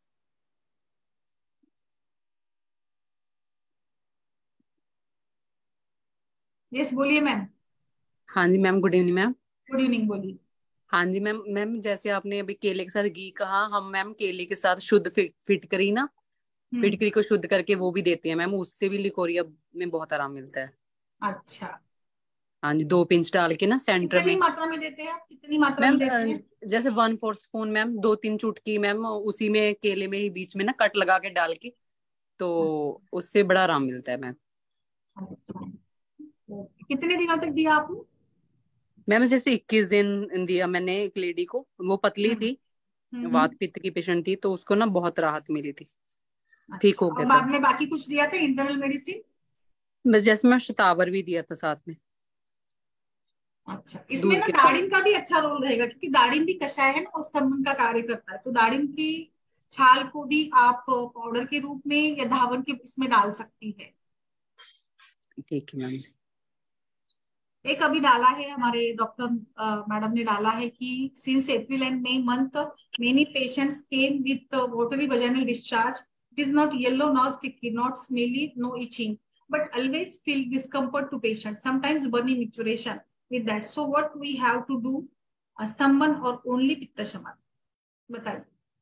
यस बोलिए मैम। हाँ जी ma'am, good evening ma'am. Good evening, बोलिए। हाँ जी मैम। मैम जैसे आपने अभी केले के साथ घी कहा, हम मैम केले के साथ शुद्ध फिट फिटकरी ना, हम्म। फिटकरी को शुद्ध करके वो भी देते हैं मैम, उससे भी लिकोरिया में बहुत आराम मिलता है। अच्छा, हाँ जी, दो पिंच डाल के ना सेंटर कितनी में। मात्रा में देते हैं आप, कितनी मात्रा में मैम देते हैं? अ, जैसे वन फोर्थ स्पून मैम, दो तीन चुटकी मैम, उसी में केले में ही बीच में ना कट लगा के डाल के, तो अच्छा उससे बड़ा आराम मिलता है मैम। अच्छा। ओके। कितने दिनों तक दिया आपने? मैम जैसे इक्कीस दिन दिया मैंने एक लेडी को, वो पतली हम्म थी, हम्म हम्म। वात पित्त की पेशेंट थी, तो उसको ना बहुत राहत मिली थी, ठीक अच्छा, हो और गया था। बाद में बाकी कुछ दिया था इंटरनल मेडिसिन? बस जैसे मैं शतावर भी दिया था साथ में, अच्छा, इसमें दूध ना के साथ। दाड़िम का भी अच्छा रोल रहेगा, क्योंकि दाड़िम भी कषाय है ना, और स्तंभन का कार्य करता है, तो दाड़िम की छाल को भी आप पाउडर के रूप में या धावन के इसमें डाल सकती है। ठीक है मैम। एक अभी डाला है हमारे डॉक्टर मैडम ने डाला है कि since April and May month many patients came with watery vaginal discharge. It is not yellow, nor sticky, not smelly, no itching, but always feel discomfort to patient, sometimes burning micturition with that. So what we have to do, स्तंभन और ओनली पित्त शमन, बताइए।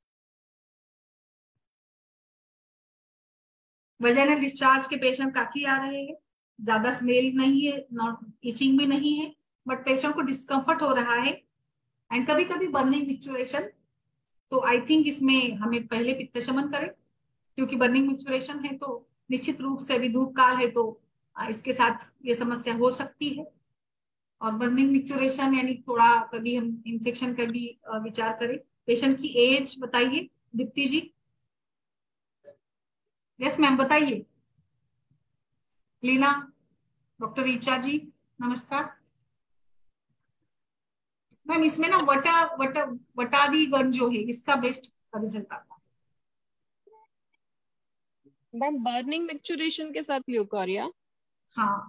वजाइनल डिस्चार्ज के पेशेंट काफी आ रहे हैं, ज्यादा स्मेल नहीं है, नॉट इचिंग भी नहीं है, बट पेशेंट को डिस्कम्फर्ट हो रहा है, एंड कभी कभी बर्निंग मिक्चुरेशन। तो आई थिंक इसमें हमें पहले पित्त शमन करें, क्योंकि बर्निंग मिक्चुरेशन है तो निश्चित रूप से अभी धूप काल है, तो इसके साथ ये समस्या हो सकती है। और बर्निंग मिक्सचरेशन यानी थोड़ा कभी हम इन्फेक्शन का भी अ, विचार करें। पेशेंट की एज बताइए दीप्ति जी। यस मैम बताइए। लीना, डॉक्टर ऋचा जी नमस्कार। मैम इसमें ना वटा वटा वटादी गण जो है इसका बेस्ट रिजल्ट आता है। मैम बर्निंग मिक्सचरेशन के साथ ल्यूकोरिया। हाँ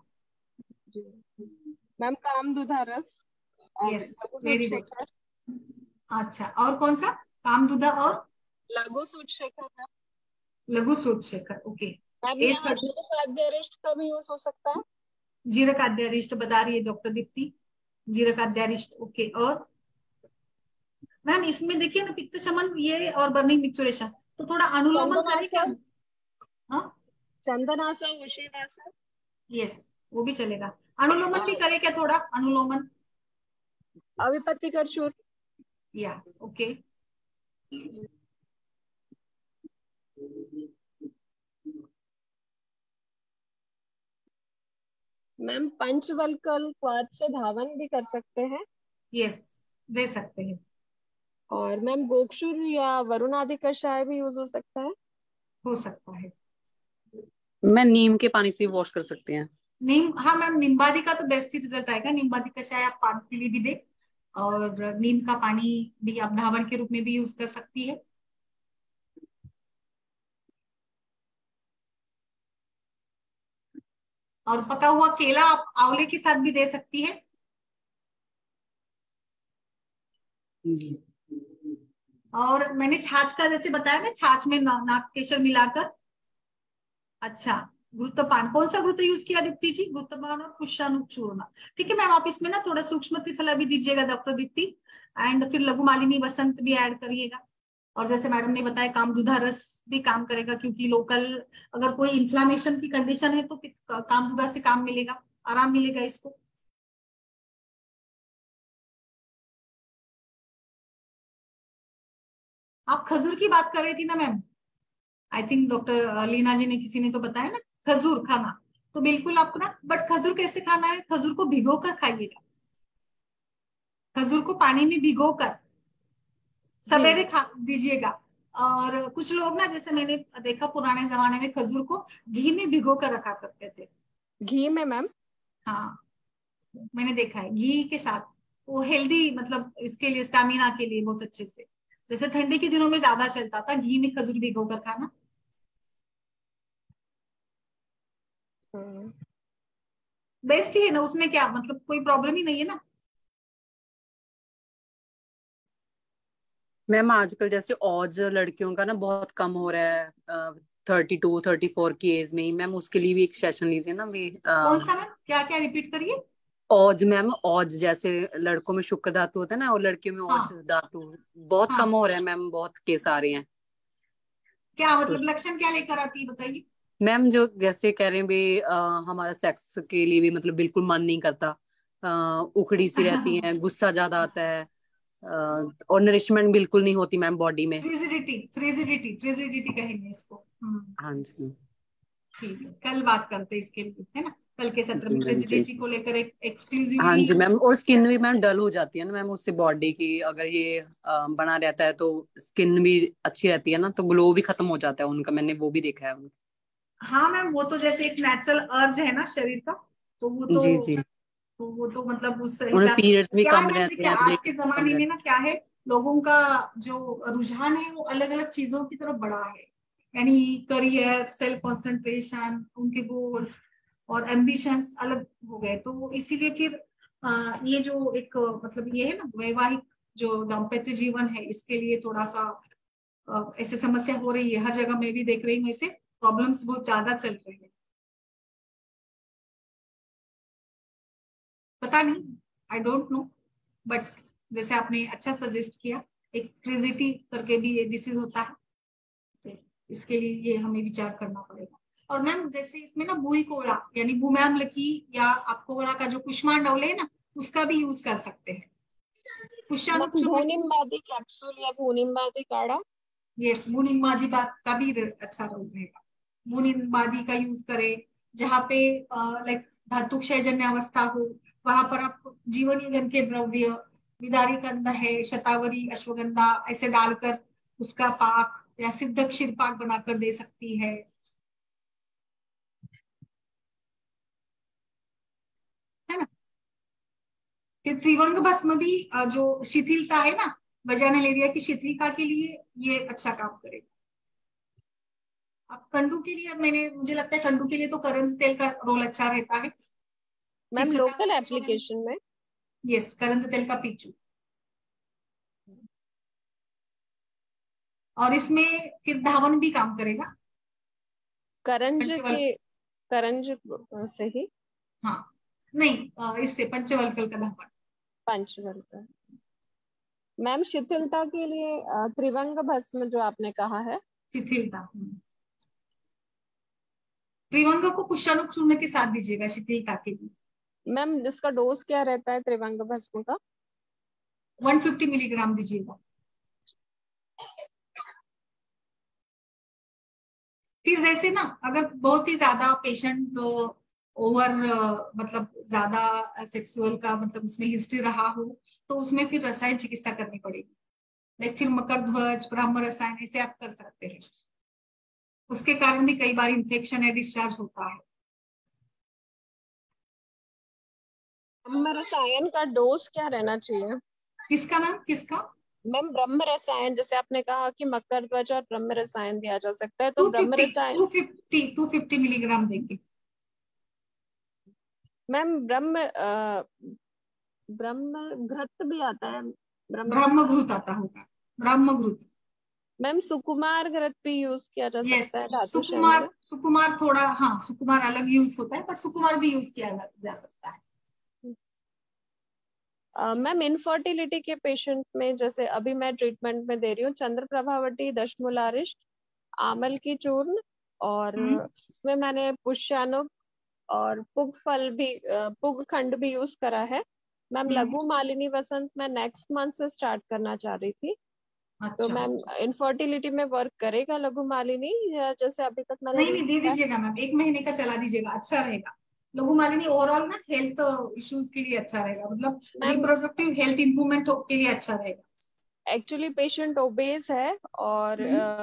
मैम कामदूधा रस और यस लघु वेरी सूत गुड। शेखर। अच्छा और कौन सा? कामदूधा और लघु सूत शेखर मैम। लघु सूत शेखर ओके। मैम एज यहाँ थर्टी जीरक आद्यारिष्ट का भी यूज हो सकता है। जीरक आद्यारिष्ट बता रही है डॉक्टर दीप्ति। जीरक आद्यारिष्ट ओके। और मैम इसमें देखिए ना पित्त शमन ये और बर्निंग मिक्सचरेशन तो थोड़ा अनुलोमन करें क्या? चंदनासन। हाँ चंदनासन उशीनासन। यस वो भी चलेगा। अनुलोमन भी करें क्या थोड़ा? अनुलोमन अविपत्ति कर चूर। या ओके। मैम पंचवल्कल क्वाद से धावन भी कर सकते हैं। यस दे सकते हैं। और मैम गोक्षुर या वरुण आदि कषाय भी यूज हो सकता है। हो सकता है। मैं नीम के पानी से वॉश कर सकते हैं। नीम हाँ मैम निम्बादी का तो बेस्ट ही रिजल्ट आएगा। निम्बादी कषाय आप पान के लिए भी दे और नीम का पानी भी आप धावन के रूप में भी यूज कर सकती है। और पका हुआ केला आप आंवले के साथ भी दे सकती है। जी। और मैंने छाछ का जैसे बताया ना छाछ में ना, नाक केशर मिलाकर। अच्छा घृतपान कौन सा घृत यूज किया दीप्ति जी? घृतपान और पुष्पानु चूर्ण। ठीक है मैम आप इसमें ना थोड़ा सूक्ष्म त्रिफला भी दीजिएगा डॉक्टर दीप्ति एंड फिर लघु मालिनी वसंत भी ऐड करिएगा। और जैसे मैडम ने बताया कामदूधा रस भी काम करेगा क्योंकि लोकल अगर कोई इन्फ्लामेशन की कंडीशन है तो कामदूधा से काम मिलेगा, आराम मिलेगा इसको। आप खजूर की बात कर रही थी ना ma'am. I think doctor Leena ji ने किसी ने तो बताया ना खजूर खाना। तो बिल्कुल आपको ना बट खजूर कैसे खाना है? खजूर को भिगो कर खाइएगा। खजूर को पानी में भिगो कर सवेरे खा दीजिएगा। और कुछ लोग ना जैसे मैंने देखा पुराने जमाने में खजूर को घी में भिगो कर रखा करते थे। घी में मैम? हाँ मैंने देखा है घी के साथ। वो हेल्दी मतलब इसके लिए स्टेमिना के लिए बहुत अच्छे से। जैसे ठंडी के दिनों में ज्यादा चलता था घी में खजूर भिगो कर खाना। बेस्ट ही है ना उसमें क्या मतलब कोई प्रॉब्लम ही नहीं है ना। मैम आजकल जैसे औज लड़कियों का ना बहुत कम हो रहा है थर्टी टू थर्टी फोर की एज में ही। मैम उसके लिए भी एक सेशन लीजिए ना भी। कौन सा मैम? क्या क्या रिपीट करिए। औज मैम औज जैसे लड़कों में शुक्र धातु होता है ना और लड़कियों में औज हाँ धातु बहुत हाँ कम हो रहा है मैम। बहुत केस आ रहे हैं। क्या तो मतलब लक्षण क्या लेकर आती है बताइए। मैम जो जैसे कह रहे हैं भी अ, हमारा सेक्स के लिए भी मतलब बिल्कुल मन नहीं करता। अ, उखड़ी सी रहती है, गुस्सा ज्यादा आता है अ, और नरिशमेंट बिल्कुल नहीं होती मैम बॉडी में। फ्रिजिडिटी फ्रिजिडिटी फ्रिजिडिटी कहेंगे इसको। हम्म हाँ जी। ठीक है कल बात करते हैं इसके लिए है ना। कल के सत्र जी में मैम जी। फ्रिजिडिटी को लेकर एक हाँ एक्सक्लूसिवली। जी मैम। और स्किन भी मैम डल हो जाती है ना मैम उससे बॉडी की। अगर ये अ, बना रहता है तो स्किन भी अच्छी रहती है ना तो ग्लो भी खत्म हो जाता है उनका। मैंने वो भी देखा है उनका। हाँ मैम वो तो जैसे एक नेचुरल अर्ज है ना शरीर का। तो वो तो जी जी। तो वो तो मतलब उस उन्हें हिसाब पीरियड्स भी क्या है कम मैम रहते देखिए हैं, आज के ब्लीडिंग कम जमाने में रहती ना क्या है लोगों का जो रुझान है वो अलग अलग चीजों की तरफ बढ़ा है। यानी करियर सेल्फ कंसंट्रेशन उनके गोल्स और एम्बिशंस अलग हो गए। तो इसीलिए फिर आ, ये जो एक मतलब ये है ना वैवाहिक जो दाम्पत्य जीवन है इसके लिए थोड़ा सा आ, ऐसे समस्या हो रही है। हर जगह मैं भी देख रही हूँ ऐसे प्रॉब्लम्स बहुत ज्यादा चल रहे हैं। पता नहीं आई डोंट नो बट जैसे आपने अच्छा सजेस्ट किया एक फ्रिजिटी करके भी ये डिसीज होता है। तो इसके लिए ये हमें विचार करना पड़ेगा। और मैम जैसे इसमें ना भूई कोड़ा यानी भूम्याम्ल की या आप कोड़ा का जो कुष्मांडवल है ना उसका भी यूज कर सकते हैं। कुष्मांड भूनिम्बादी कैप्सूल या भूनिम्बादी काढ़ा। यस भूनिम्बादी का भी अच्छा रोल रहेगा। भूनिम्बादी का यूज करें जहाँ पे लाइक धातु क्षयजन्य अवस्था हो वहां पर आप जीवन ईंधन के द्रव्य, विदारी कंद है, शतावरी, अश्वगंधा ऐसे डालकर उसका पाक या सिद्ध क्षीर पाक बनाकर दे सकती है। है ना। फिर त्रिवंग भस्म भी अ, जो शिथिलता है ना, वजाइनल एरिया की शिथिलता के लिए ये अच्छा काम करेगा। अब कंडू के लिए, अब मैंने मुझे लगता है कंडू के लिए तो करंज तेल का रोल अच्छा रहता है। मैम फिर लोकल शतावरी, एप्लीकेशन में यस, करंज तेल का पीचू। और इसमें फिर धावन भी काम करेगा। करंज पंचवल, के करंज से ही हाँ नहीं, अ, इससे पंचवलसल का धावन। पंचवल का। मैम शिथिलता के लिए अ, त्रिवंग भस्म जो आपने कहा है, शिथिलता, हम्म। त्रिवंग को कुशाणु चूर्ण के साथ दीजिएगा शिथिलता के लिए। मैम जिसका डोज क्या रहता है त्रिवंग भस्म का? एक सौ पचास मिलीग्राम दीजिएगा। फिर जैसे ना, अगर बहुत ही ज्यादा पेशेंट ओवर मतलब ज्यादा सेक्सुअल का मतलब उसमें हिस्ट्री रहा हो, तो उसमें फिर रसायन चिकित्सा करनी पड़ेगी। लाइक फिर मकर ध्वज, ब्रह्म रसायन ऐसे आप कर सकते हैं। उसके कारण भी कई बार इन्फेक्शन या डिस्चार्ज होता है। ब्रह्म रसायन का डोज क्या रहना चाहिए? किसका मैम, किसका? मैम ब्रह्म रसायन, जैसे आपने कहा कि मकर ध्वज और ब्रह्म रसायन दिया जा सकता है, तो ब्रह्म रसायन two fifty two fifty milligram देंगे। मैम ब्रह्म अ, ब्रह्म घृत भी आता है, ब्रह्म ब्रह्म घृत आता होगा, ब्रह्म घृत। मैम सुकुमार घृत भी यूज किया जा यस, सकता है धातु शैली सुकुमार, में? सुकुमार थोड़ा, हाँ सुकुमार अलग यूज होता है, पर सुकुमार भी यूज किया जा सकता है। मैम uh, इनफर्टिलिटी के पेशेंट में, जैसे अभी मैं ट्रीटमेंट में दे रही हूँ चंद्र प्रभावती, दशमूलारिष्ट, आमल की चूर्ण, और उसमें मैंने पुष्यानुक और पुग फल भी, पुग खंड भी यूज करा है। मैम लघु मालिनी वसंत मैं नेक्स्ट मंथ से स्टार्ट करना चाह रही थी। अच्छा। तो मैम इनफर्टिलिटी में वर्क करेगा लघु मालिनी, या जैसे अभी तक मैंने नहीं नहीं, दे दीजिएगा मैम, एक महीने का चला दीजिएगा, अच्छा रहेगा। लघु मालिनी ओवरऑल ना हेल्थ इश्यूज के लिए अच्छा रहेगा, मतलब रिप्रोडक्टिव हेल्थ इंप्रूवमेंट के लिए अच्छा रहेगा। एक्चुअली पेशेंट ओबेस है और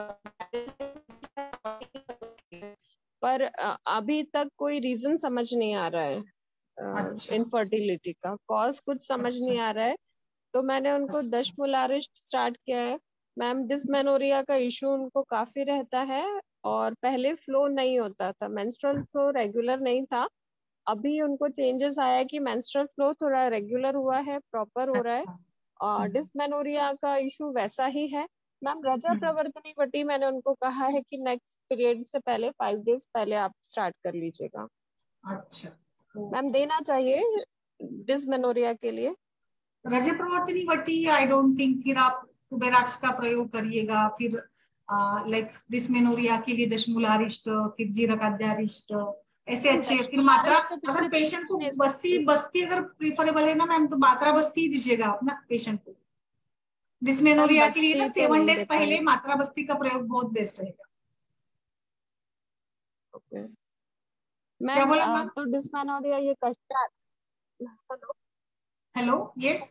पर अभी तक कोई रीजन समझ नहीं आ रहा है अच्छा। इनफर्टिलिटी का कॉज कुछ समझ अच्छा। नहीं आ रहा है। तो मैंने उनको दशमूलारिष्ट स्टार्ट किया है। मैम डिस्मेनोरिया का इशू उनको काफी रहता है, और पहले फ्लो नहीं होता था, मेंस्ट्रुअल फ्लो रेगुलर नहीं था। अभी उनको चेंजेस आया है कि मेंस्ट्रुअल फ्लो थोड़ा रेगुलर हुआ है, प्रॉपर हो रहा है, और डिस्मेनोरिया का इशू वैसा ही है। मैम रजा प्रवर्तनी वटी मैंने उनको कहा है कि नेक्स्ट पीरियड से पहले फाइव डेज पहले आप स्टार्ट कर लीजिएगा। अच्छा। मैम देना चाहिए डिस्मेनोरिया के लिए? रजा प्रवर्तनी वटी आई डोंट थिंक, फिर आप कुबेराक्ष का प्रयोग करिएगा, फिर लाइक डिस्मेनोरिया के लिए दशमूलारिष्ट, फिर जीरकाद्यारिष्ट ऐसे अच्छे। फिर मात्रा, अगर पेशेंट को बस्ती बस्ती अगर प्रीफरेबल है ना मैम, तो मात्रा बस्ती दीजिएगा अपना पेशेंट को। डिस्मेनोरिया के लिए ना सेवन डेज पहले मात्रा बस्ती का प्रयोग बहुत बेस्ट रहेगा। ओके क्या बोला मैम, मैम? तो डिस्मेनोरिया ये कष्ट, हेलो हेलो, यस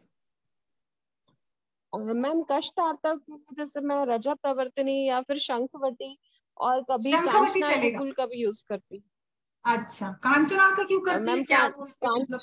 मैम, कष्ट आता है जैसे मैं रजा प्रवर्तनी या फिर शंखवटी और कभी शंखवटी कांचना चलेगा। गुल का भी यूज करती हूँ। अच्छा, कांचना का क्यों करती है, मैम क्या का, मतलब?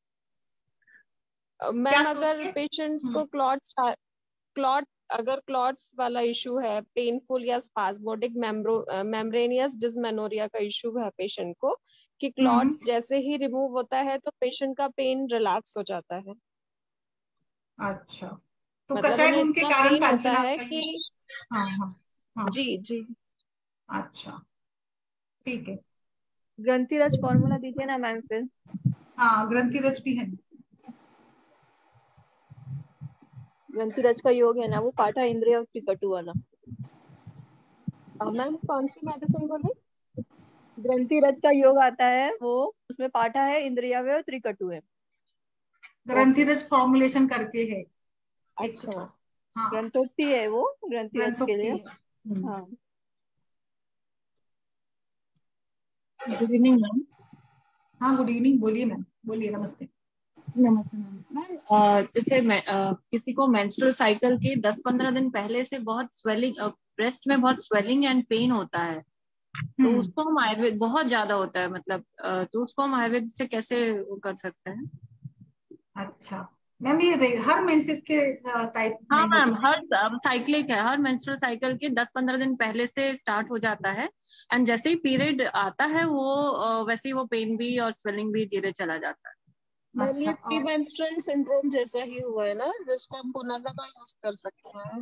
मैम अगर पेशेंट्स को क्लॉट्स क्लॉट अगर क्लॉट्स वाला इशू है, पेनफुल या स्पास्मोडिक मेम्ब्रेनियस डिस्मेनोरिया का इशू है पेशेंट को, कि क्लॉट्स जैसे ही रिमूव होता है तो पेशेंट का पेन रिलैक्स हो जाता है। अच्छा, तो मतलब कषाय उन्हें गुण के इतना कारण पेन होता कांचना है का कि यूज- हाँ हाँ हाँ, जी जी। अच्छा ठीक है। ग्रंथिरज फॉर्मूला दीजिए ना मैम फिर। हाँ, ग्रंथिरज भी है। ग्रंथिरज का योग है ना, वो पाठा इंद्रिय और त्रिकटु वाला। मैम कौन सी मेडिसिन बोले? ग्रंथिरज का योग आता है वो, उसमें पाठा है, इंद्रियावय और त्रिकटु है। ग्रंथिरज फॉर्मुलेशन करके है। अच्छा, हाँ, ग्रंथोक्ति है वो ग्रंथिरज के लिए। है। हाँ गुड इवनिंग मैम। हाँ गुड इवनिंग, बोलिए मैम, बोलिए, नमस्ते। नमस्ते मैम। मैम अ, जैसे मैं अ, किसी को मेंस्ट्रुअल साइकिल के दस पंद्रह दिन पहले से बहुत स्वेलिंग, ब्रेस्ट में बहुत स्वेलिंग एंड पेन होता है, तो हम्म, उसको हम आयुर्वेद बहुत ज्यादा होता है मतलब अ, तो उसको हम आयुर्वेद से कैसे वो कर सकते हैं? अच्छा मैम, ये रे- हर मेंसेस के टाइप हाँ में मैम, होता है? हर साइक्लिक है, हर मेंस्ट्रुअल साइकिल के दस पंद्रह दिन पहले से स्टार्ट हो जाता है, एंड जैसे ही पीरियड आता है वो अ, वैसे ही वो पेन भी और स्वेलिंग भी धीरे चला जाता है। मैम अच्छा, ये और प्रीमेंस्ट्रुअल सिंड्रोम जैसा ही हुआ है ना, जिसको हम पुनर्नवा यूज कर सकते हैं।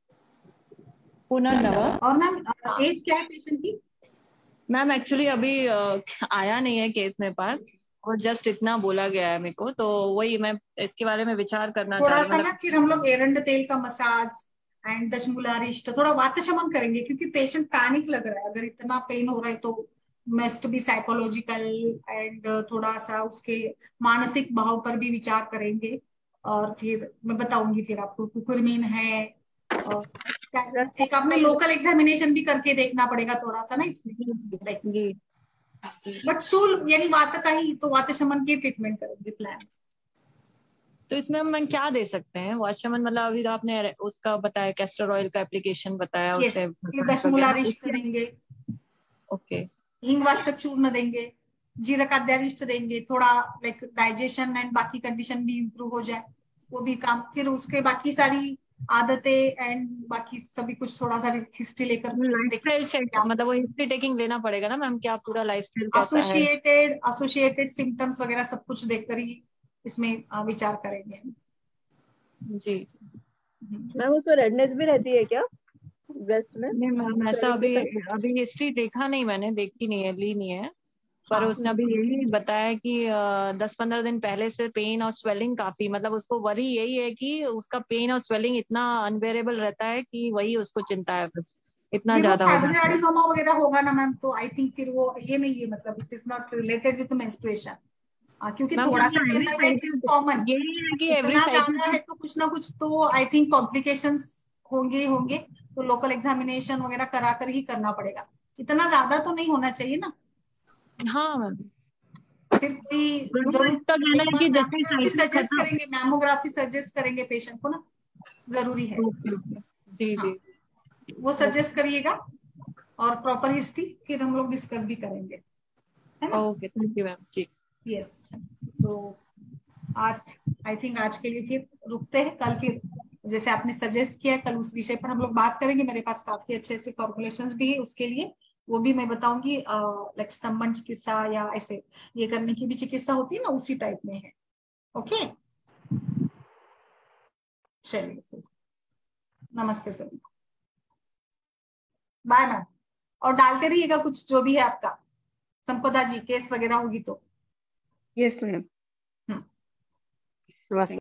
पुनर्नवा? और मैम एज क्या है पेशेंट की? मैम एक्चुअली अभी अ, आया नहीं है केस मेरे पास, और जस्ट इतना बोला गया है मेरे को, तो वही मैं इसके बारे में विचार करना चाह थोड़ा रही हूँ सा ना मतलब। फिर हम लोग एरंड तेल का मसाज एंड दशमूलारिष्ट थोड़ा वात शमन करेंगे, क्योंकि पेशेंट पैनिक लग रहा है। अगर इतना पेन हो रहा है तो मस्ट बी साइकोलॉजिकल एंड थोड़ा सा उसके मानसिक भाव पर भी विचार करेंगे। और फिर मैं बताऊंगी फिर आपको कुकुरमीन है, और एक आपने लोकल एग्जामिनेशन भी करके देखना पड़ेगा थोड़ा सा ना इसमें। जी जी। बट शूल यानी वात का ही, तो वात शमन की ट्रीटमेंट करेंगे प्लान। तो इसमें हम क्या दे सकते हैं? वाशमन मतलब अभी तो आपने उसका बताया, कैस्टर ऑयल का एप्लीकेशन बताया, यस, उससे ये मसाज वगैरह दशमूलारिष्ट उसके। देंगे, ओके। हिंगवाष्टक चूर्ण देंगे, जीरकाद्यारिष्ट देंगे, थोड़ा लाइक डाइजेशन एंड बाकी कंडीशन भी इम्प्रूव हो जाए, वो भी काम। फिर उसके बाकी सारी आदतें एंड बाकी सभी कुछ थोड़ा सा हिस्ट्री लेकर लाइफ स्टाइल चेक देखेंगे। मतलब वो हिस्ट्री टेकिंग लेना पड़ेगा ना मैम, क्या पूरा लाइफ स्टाइल कैसा है? एसोसिएटेड एसोसिएटेड सिम्टम्स वगैरह सब कुछ देखकर ही इसमें अ, विचार करेंगे। जी। मैम उसमें रेडनेस भी रहती है क्या ब्रेस्ट में? नहीं मैम, ऐसा Swelling के अभी साथ? अभी हिस्ट्री देखा नहीं मैंने, देखी नहीं है, ली नहीं है, पर हाँ, उसने अभी यही बताया कि दस पंद्रह दिन पहले से पेन और स्वेलिंग काफी, मतलब उसको वरी यही है कि उसका पेन और स्वेलिंग इतना अनबेरेबल रहता है कि वही उसको चिंता है, बस इतना फिर वो ज्यादा हो जाता है। फाइब्रोएडिनोमा वगैरह होगा ना मैम, तो आई थिंक फिर वो ये नहीं है, मतलब it is not related with menstruation, क्योंकि मैम थोड़ा सा एवरी पेन रहना इट इज साइकिल, कॉमन। यही है कि एवरी इतना ज्यादा साइकिल। है तो कुछ ना कुछ तो आई थिंक कॉम्प्लिकेशंस होंगे ही होंगे, तो लोकल एग्जामिनेशन वगैरह करा कर ही करना पड़ेगा। इतना ज्यादा तो नहीं होना चाहिए ना। हाँ मैम, फिर कोई वो जरूर इसका कहना एक है बार कि जैसे ही मैमोग्राफी साइकिल सजेस्ट खत्म। करेंगे, मैमोग्राफी सजेस्ट करेंगे पेशेंट को ना, जरूरी है। Okay okay. जी हाँ, जी। वो ओके सजेस्ट करिएगा, और प्रॉपर हिस्ट्री फिर हम लोग डिस्कस भी करेंगे, है ना? ओके, थैंक यू मैम जी। यस, तो आज आई थिंक आज के लिए फिर रुकते हैं। कल फिर जैसे आपने सजेस्ट किया, कल उस विषय पर हम लोग बात करेंगे। मेरे पास काफी अच्छे अच्छे फॉर्मुलेशंस भी है उसके लिए, वो भी मैं बताऊंगी। लाइक स्तंभन चिकित्सा या ऐसे ये करने की भी चिकित्सा होती है ना, उसी टाइप में है। ओके, चलिए, नमस्ते सभी को, बाय मैम। और डालते रहिएगा कुछ जो भी है आपका, संपदा जी केस वगैरह होगी तो। Yes ma'am. हम्म। बस।